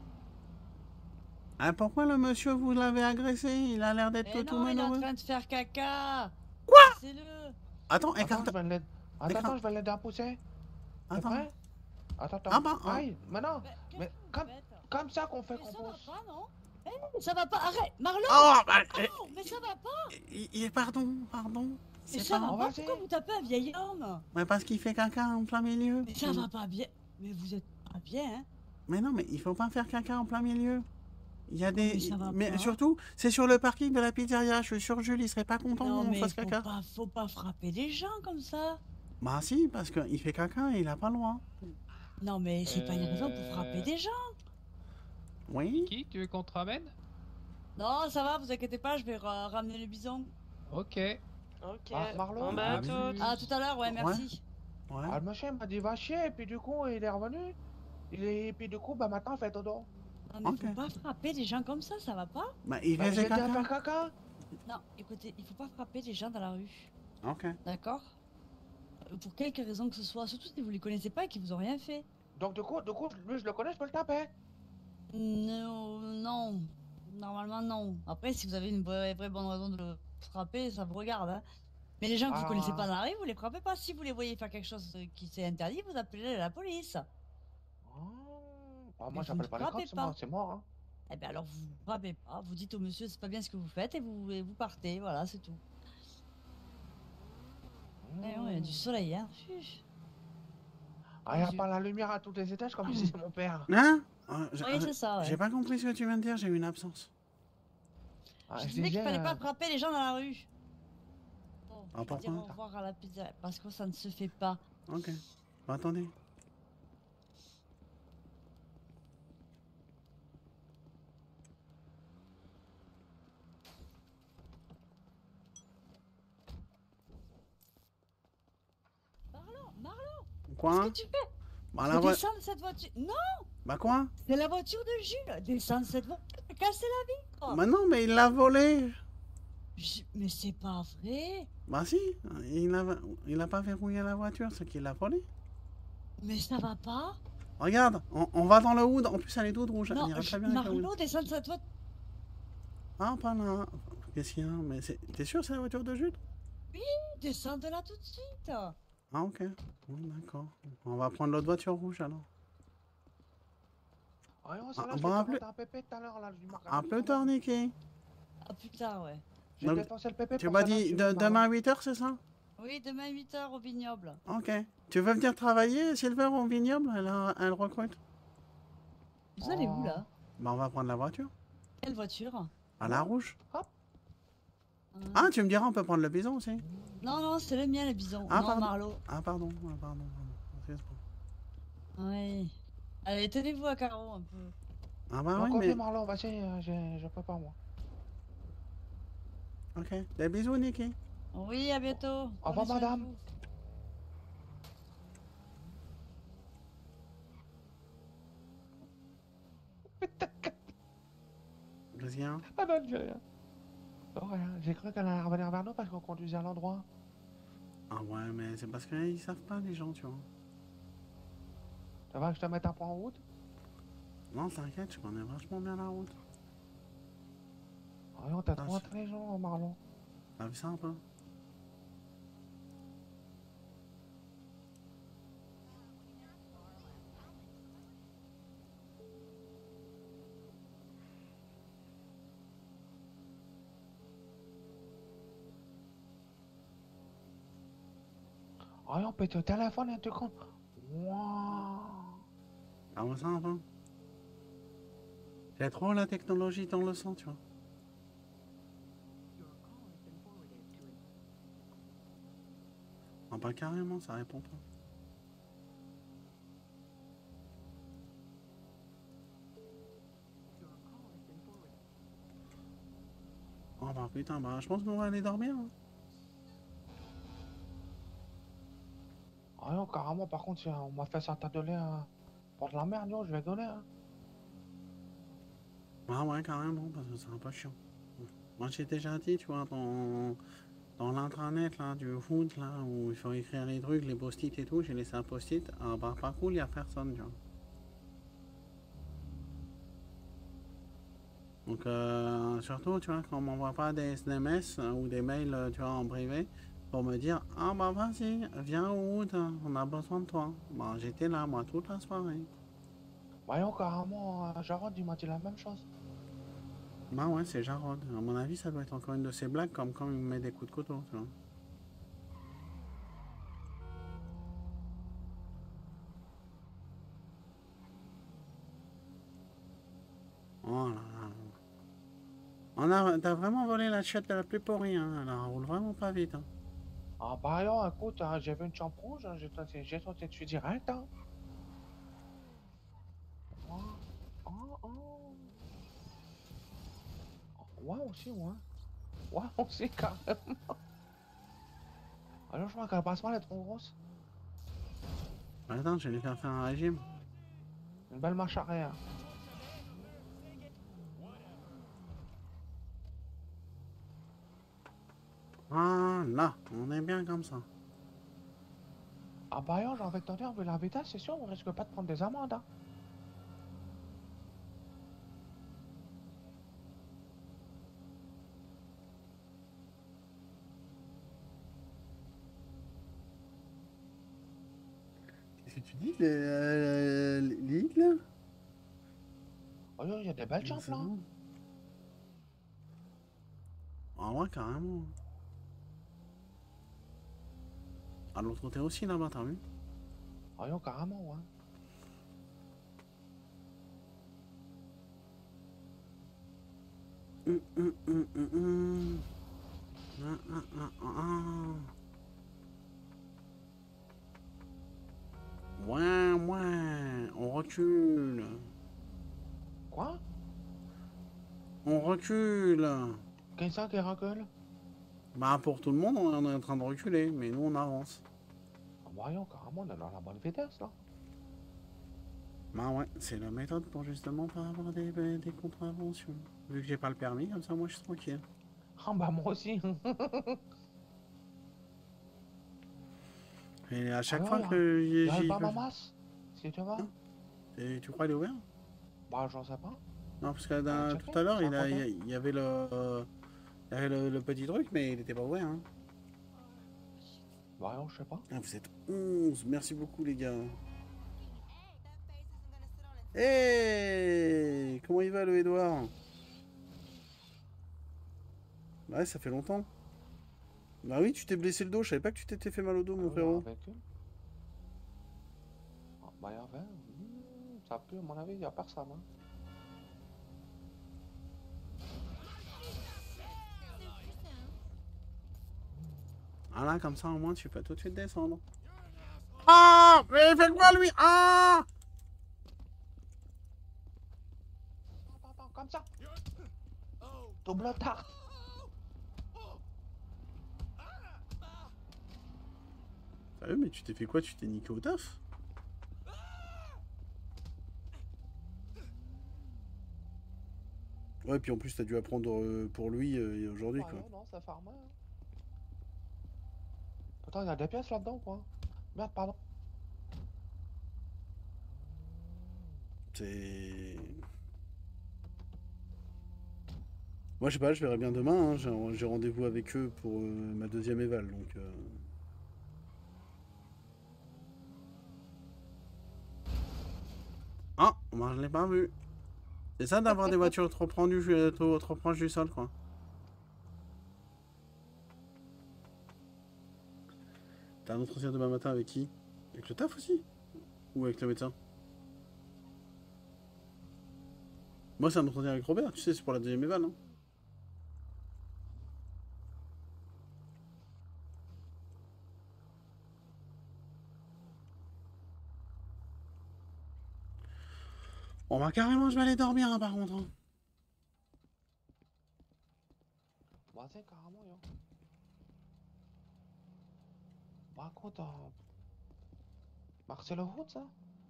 Ah, pourquoi le monsieur, vous l'avez agressé? Il a l'air d'être Mais tout non, il est en malheureux. train de faire caca. Quoi? C'est le. Attends, Attends, écarte. Attends, je vais l'aider à pousser. T'es Attends. prêt? Attends. Ah bah, Aïe, mais non. Mais comme ça qu'on fait Mais qu'on ça va pousse. pas, non? Ça va pas, arrête, Marlon! Oh, bah, Oh, mais ça va pas! Pardon. Mais C'est ça pas- va pas, pourquoi vous tapez un vieil homme? Mais parce qu'il fait caca en plein milieu. Mais ça va pas bien. Mais vous êtes pas bien, hein? Mais non, mais il faut pas faire caca en plein milieu. Il y a des. mais ça va Mais pas. surtout, c'est sur le parking de la pizzeria. Je suis sûr que Jules, il serait pas content Non, qu'on mais fasse caca. faut pas frapper les gens comme ça. Bah si, parce qu'il fait caca et il a pas le droit. Non, mais c'est pas une raison pour frapper des gens. Oui. Qui tu veux qu'on te ramène? Non, ça va, vous inquiétez pas, je vais ramener le bison. Ok. Ok. Marlon. Bon, bah, à toutes. À tout à l'heure, ouais, merci. Ouais. Ah, le monsieur m'a dit va chier, et puis du coup, il est revenu. Et puis du coup, bah maintenant, fais dodo. Non, mais faut pas frapper les gens comme ça va pas? Bah, il Bah, faisait j'ai dit à caca. faire caca. Non, écoutez, il faut pas frapper les gens dans la rue. Ok. D'accord? Pour quelque raison que ce soit, surtout si vous les connaissez pas et qu'ils vous ont rien fait. Donc du coup, lui, je le connais, je peux le taper. Non. Normalement, non. Après, si vous avez une vraie bonne raison de le frapper, ça vous regarde, hein. Mais les gens que vous connaissez pas dans la rue, vous les frappez pas. Si vous les voyez faire quelque chose qui c'est interdit, vous appelez la police. Ah, moi, Mais j'appelle vous pas ne les frappez cops, pas. c'est mort. Hein. Eh bien alors vous frappez pas, vous dites au monsieur c'est pas bien ce que vous faites et vous partez, voilà, c'est tout. Eh ouais, il y a du soleil, hein. Chut. Ah, il n'y a pas la lumière à tous les étages comme disait mon père. Hein? Oui, c'est ça, ouais. J'ai pas compris ce que tu viens de dire, j'ai eu une absence. Ah, Je disais qu'il fallait pas frapper les gens dans la rue. Bon, Ah, je vais dire pourquoi? au revoir à la pizza, parce que ça ne se fait pas. Ok. Bah, attendez. Marlon, Quoi? qu'est-ce que tu fais? Bah, Faut la voiture. descendre de cette voiture. Non, Bah, quoi? c'est la voiture de Jules. Descends de cette voiture, t'as cassé la vitre. Bah, non, mais il l'a volé. Mais c'est pas vrai. Bah, si. Il a pas verrouillé la voiture, c'est qu'il l'a volé. Mais ça va pas. Regarde, on va dans le hood. En plus, elle est toute rouge. Elle Non, ira très bien avec le hood. Marlon, descends de cette voiture. Ah, pas là. Qu'est-ce qu'il y a? Mais t'es sûr que c'est la voiture de Jules? Oui, descends de là tout de suite. Ah, ok. Bon, d'accord. On va prendre l'autre voiture rouge alors. Voyons, ça là, Ah, je bon, l'ai à plus- demandé à Pépé tout à l'heure, là, je lui marque À plus tard, Niki. À plus tard, ouais. J'ai Donc, défoncé le Pépé tu pour m'as celle-là, dit je suis venu demain à 8h, c'est ça? Oui, demain 8h au vignoble. Ok. Tu veux venir travailler, Silver, au vignoble? Elle recrute. Vous allez où là? Bah, on va prendre la voiture. Quelle voiture? À la rouge. Hop. Ah, tu me diras, on peut prendre le bison aussi. Non, non, c'est le mien, les bisons. Ah, non, pardon. Marlo. Ah, pardon. Ah, pardon. Excuse-moi. Oui. Allez, tenez-vous à carreau un peu. Ah, bah Non, oui, continue, mais. Marlon, vas-y, je peux pas, moi. Ok. Des bisous, Niki. Oui, à bientôt. Au revoir, Prenez soin de madame. vous. Qu'est-ce qu'il y a? Ah non, j'ai rien. Non, rien. J'ai cru qu'elle allait revenir vers nous parce qu'on conduisait à l'endroit. Ah, ouais, mais c'est parce qu'ils savent pas, les gens, tu vois. Ça va que je te mette un point en route? Non, t'inquiète, je connais vachement bien la route. Voyons, t'as Ah, trop je- intelligent, Marlon. T'as vu ça un peu? Voyons, pète le téléphone et tu comptes. Waouh. Ah, ouais, ça un peu? J'ai trop la technologie dans le sang, tu vois. Ah, bah, carrément, ça répond pas. Oh, bah, putain, bah, je pense qu'on va aller dormir, hein. Voyons, carrément, par contre, si on m'a fait ça de lait pour de la merde, yo, je vais donner, hein. Ah, ouais, carrément, parce que c'est un peu chiant. Moi, j'ai déjà dit, tu vois, dans l'intranet, là, du foot, là, où il faut écrire les trucs, les post-it et tout, j'ai laissé un post-it. Ah, bah, pas cool, il y a personne, tu vois. Donc, surtout, tu vois, quand on m'envoie pas des SMS ou des mails, tu vois, en privé, pour me dire, ah, bah, vas-y, viens au Hood, on a besoin de toi. Bah, j'étais là, moi, toute la soirée. Voyons, carrément, Jarod, il m'a dit la même chose. Bah, ouais, c'est Jarod. À mon avis, ça doit être encore une de ces blagues, comme quand il me met des coups de couteau, tu vois. Oh là là. T'as vraiment volé la chiotte de la plus pourrie, hein. Elle roule vraiment pas vite, hein. Ah, bah, yo, écoute, j'ai vu une chambre rouge, j'ai sauté dessus direct, hein. Oh, oh, oh. Ouais, aussi, ouais. Ouais, aussi, carrément. Alors, je crois qu'elle passe mal, elle est trop grosse. Attends, je vais lui faire un régime. Une belle marche arrière. Voilà, on est bien comme ça. Ah, bah, yo, j'ai envie de te dire, vu la vitesse, c'est sûr, on risque pas de prendre des amendes, hein. Qu'est-ce que tu dis, l'île, là? Oh, yo, il y a des belles jambes, là. Ah ouais, carrément. À l'autre côté aussi, là-bas, t'as vu? Oh, yo, carrément, ouais. Ouais, ouais, on recule. Quoi? On recule. Qu'est-ce qui recule? Bah, pour tout le monde, on est en train de reculer, mais nous, on avance. Ah, voyons, carrément, on est dans la bonne vitesse, là. Bah ouais, c'est la méthode pour justement pas avoir des contraventions. Vu que j'ai pas le permis, comme ça, moi, je suis tranquille. Ah, bah, moi aussi. Et à chaque Alors, fois que y a j'y... le bar Mamas, si tu vas. Et tu crois qu'il est ouvert? Bah, j'en sais pas. Non, parce que checker, tout à l'heure, c'est il important. y avait le petit truc, mais il était pas ouvert. Hein. Bah, non, je sais pas. Ah, vous êtes 11, merci beaucoup les gars. Hey! comment il va le Edouard? Ouais, ça fait longtemps. Bah oui, tu t'es blessé le dos, je savais pas que tu t'étais fait mal au dos, mon frérot. Avec eux. Ah, bah, il y avait. Ça pue, à mon avis, il n'y a personne. Hein. Voilà, comme ça au moins tu peux tout de suite descendre. Ah, mais il fait quoi lui? Ah! Attends, comme ça. Double tarte. Sérieux, mais tu t'es fait quoi? Tu t'es niqué au taf? Ouais, puis en plus t'as dû apprendre pour lui aujourd'hui, quoi. Non, ça farme. Hein. Attends, il y a des pièces là-dedans ou quoi? Merde, pardon. C'est... Moi, je sais pas, je verrai bien demain. Hein. J'ai rendez-vous avec eux pour ma deuxième éval, donc... Ah, moi je l'ai pas vu. C'est ça d'avoir des voitures trop proches du sol, quoi. T'as un entretien demain matin avec qui? Avec le taf aussi? Ou avec le médecin? Moi, c'est un entretien avec Robert, tu sais, c'est pour la deuxième éval, hein. On va carrément, je vais aller dormir, hein, par contre. Hein. Bah, c'est carrément, yo. Bah, écoute, Marcel Route, ça?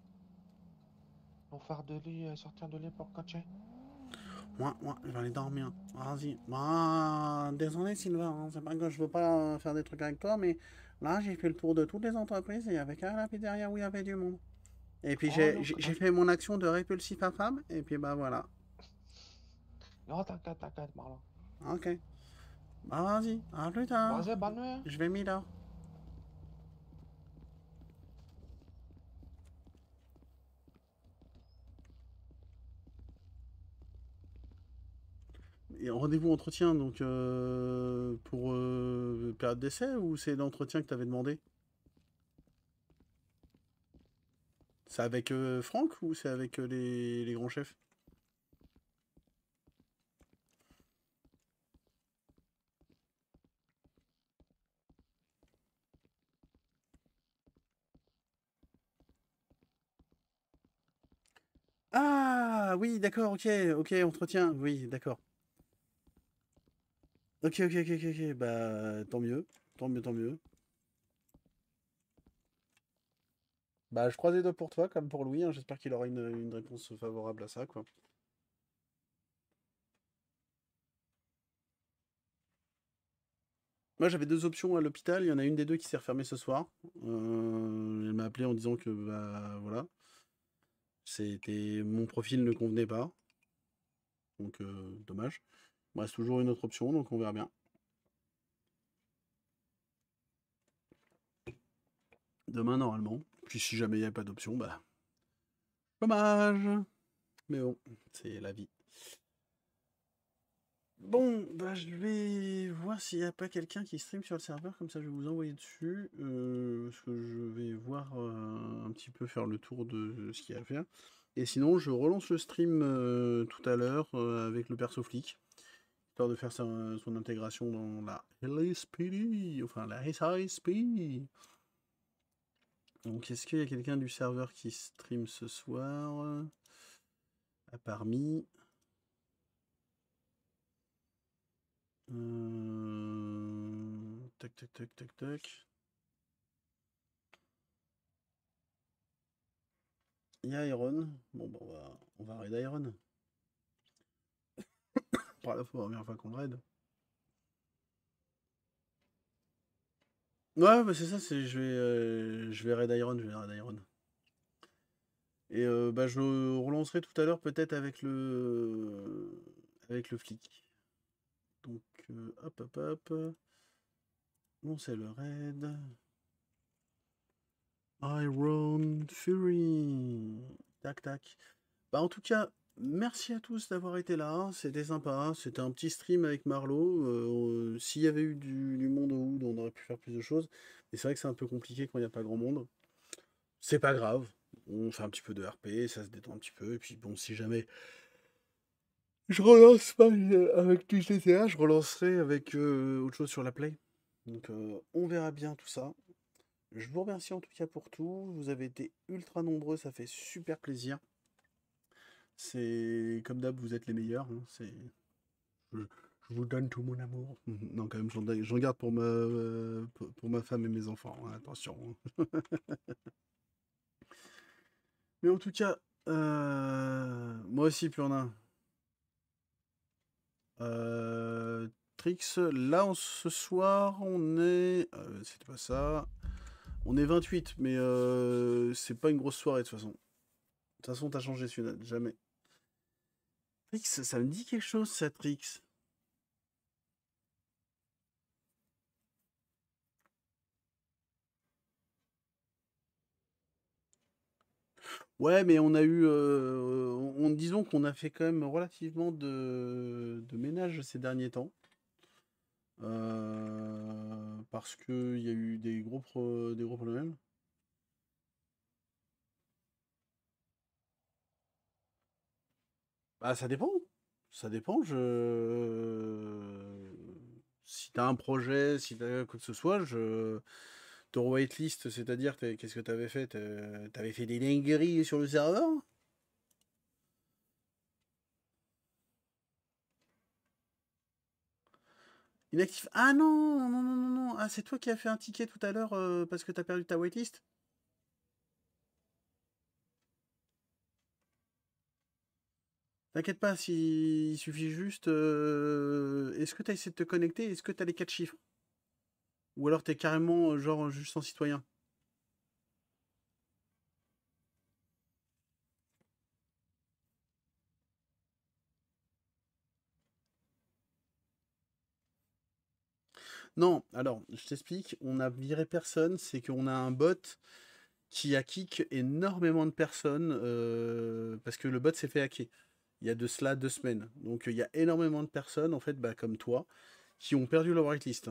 On faire de lit, sortir de lit pour coacher. Moi, je vais aller dormir. Vas-y. Bah, désolé, Sylvain, hein, c'est pas que je veux pas faire des trucs avec toi, mais là, j'ai fait le tour de toutes les entreprises et il y avait qu'à la pizzeria où il y avait du monde. Et puis, j'ai fait mon action de répulsif à femme, et puis bah voilà. Non, t'inquiète, Marlon. Ok. Bah, vas-y, à plus tard. Vas-y, bonne nuit. Hein. Je vais m'y là. Et rendez-vous entretien, donc pour période d'essai ou c'est l'entretien que tu avais demandé? C'est avec Franck ou c'est avec les grands chefs? Ah oui, d'accord, ok, entretien, oui, d'accord. Ok, bah tant mieux, tant mieux. Bah je croise les doigts pour toi comme pour Louis, hein, j'espère qu'il aura une réponse favorable à ça, quoi. Moi j'avais deux options à l'hôpital, il y en a une des deux qui s'est refermée ce soir. Elle m'a appelé en disant que bah voilà. Mon profil ne convenait pas. Donc dommage. Il me reste toujours une autre option, donc on verra bien. Demain normalement. Puis si jamais il n'y a pas d'option, bah. Dommage. Mais bon, c'est la vie. Bon, bah je vais voir s'il n'y a pas quelqu'un qui stream sur le serveur, comme ça je vais vous envoyer dessus. Parce que je vais voir un petit peu faire le tour de ce qu'il y a à faire. Et sinon, je relance le stream tout à l'heure avec le perso flic, histoire de faire son intégration dans la LSPD, enfin la SISP. Donc, est-ce qu'il y a quelqu'un du serveur qui stream ce soir? À part Mi. Tac. Il y a Iron. Bon, bah, on va raid Iron. Pour la première fois qu'on le raid. Ouais, bah c'est ça, je vais raid Iron, Et bah je relancerai tout à l'heure peut-être avec le flic. Donc hop. Bon, c'est le raid. Iron Fury. Tac. Bah en tout cas, merci à tous d'avoir été là, c'était sympa, c'était un petit stream avec Marlo. S'il y avait eu du monde au Hood, on aurait pu faire plus de choses. Mais c'est vrai que c'est un peu compliqué quand il n'y a pas grand monde. C'est pas grave, on fait un petit peu de RP, ça se détend un petit peu. Et puis bon, si jamais je relance pas avec du GTA, je relancerai avec autre chose sur la Play. Donc on verra bien tout ça. Je vous remercie en tout cas pour tout. Vous avez été ultra nombreux, ça fait super plaisir. C'est comme d'hab, vous êtes les meilleurs. Hein, je, je vous donne tout mon amour. Non, quand même, j'en garde pour ma femme et mes enfants. Hein, attention. Mais en tout cas, moi aussi, Purna. Trix, là, ce soir, on est. C'était pas ça. On est 28, mais c'est pas une grosse soirée de toute façon. De toute façon, t'as changé celui-là, jamais. Trix, ça me dit quelque chose, ça, Trix. Ouais, mais on a eu. Disons qu'on a fait quand même relativement de ménage ces derniers temps. Parce qu'il y a eu des gros problèmes. Bah, ça dépend. Ça dépend. Si t'as un projet, si t'as quoi que ce soit, ton whitelist, c'est-à-dire, qu'est-ce que t'avais fait? T'avais fait des dingueries sur le serveur? Inactif. Ah non, non, non, non, non. Ah, c'est toi qui as fait un ticket tout à l'heure parce que t'as perdu ta whitelist? T'inquiète pas, il suffit juste. Est-ce que t'as essayé de te connecter? Est-ce que t'as les 4 chiffres? Ou alors t'es carrément genre juste en citoyen? Non, alors, je t'explique, on a viré personne, c'est qu'on a un bot qui a kick énormément de personnes parce que le bot s'est fait hacker. Il y a de cela 2 semaines. Donc il y a énormément de personnes, en fait, bah, comme toi, qui ont perdu leur whitelist.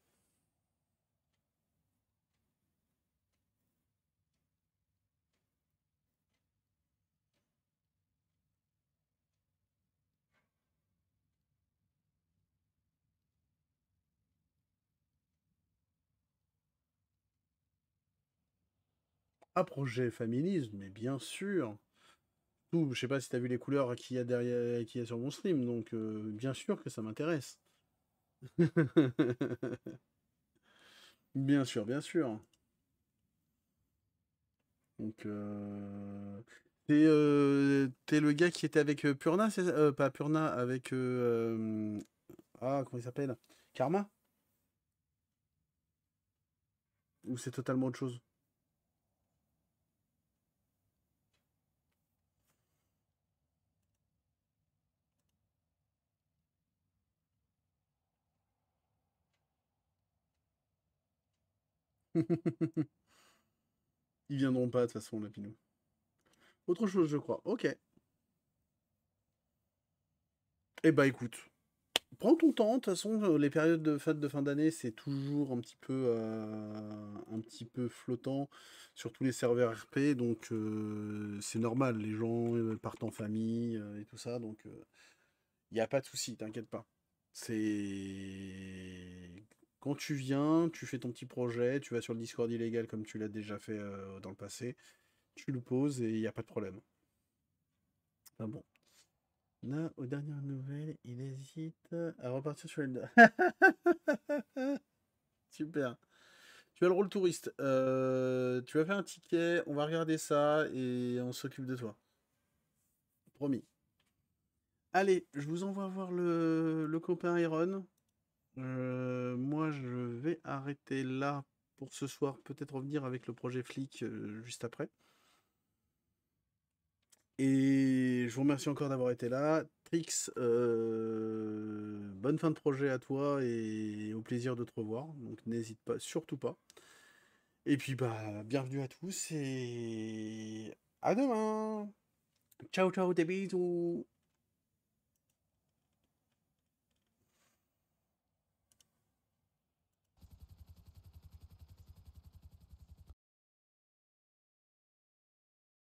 Ah, projet féminisme, mais bien sûr. Tout, je sais pas si t'as vu les couleurs qu'il y a derrière, qu'il y a sur mon stream, donc bien sûr que ça m'intéresse. Bien sûr, bien sûr. Donc, t'es le gars qui était avec Purna, c'est ça pas Purna, avec ah, comment il s'appelle? Karma? Ou c'est totalement autre chose? Ils viendront pas de toute façon, Lapinou. Autre chose, je crois. Ok. Eh bah écoute, prends ton temps. De toute façon, les périodes de fête de fin d'année, c'est toujours un petit peu flottant sur tous les serveurs RP. Donc c'est normal. Les gens partent en famille et tout ça. Donc il n'y a pas de souci, t'inquiète pas. C'est quand tu viens, tu fais ton petit projet, tu vas sur le Discord illégal comme tu l'as déjà fait dans le passé, tu le poses et il n'y a pas de problème. Ah bon. Là, aux dernières nouvelles, il hésite à repartir sur Elda. Super. Tu as le rôle touriste. Tu vas faire un ticket, on va regarder ça et on s'occupe de toi. Promis. Allez, je vous envoie voir le copain Iron. Moi, je vais arrêter là pour ce soir. Peut-être revenir avec le projet flic juste après. Et je vous remercie encore d'avoir été là. Trix, bonne fin de projet à toi et au plaisir de te revoir. Donc n'hésite pas, surtout pas. Et puis bah bienvenue à tous et à demain. Ciao, ciao, des bisous.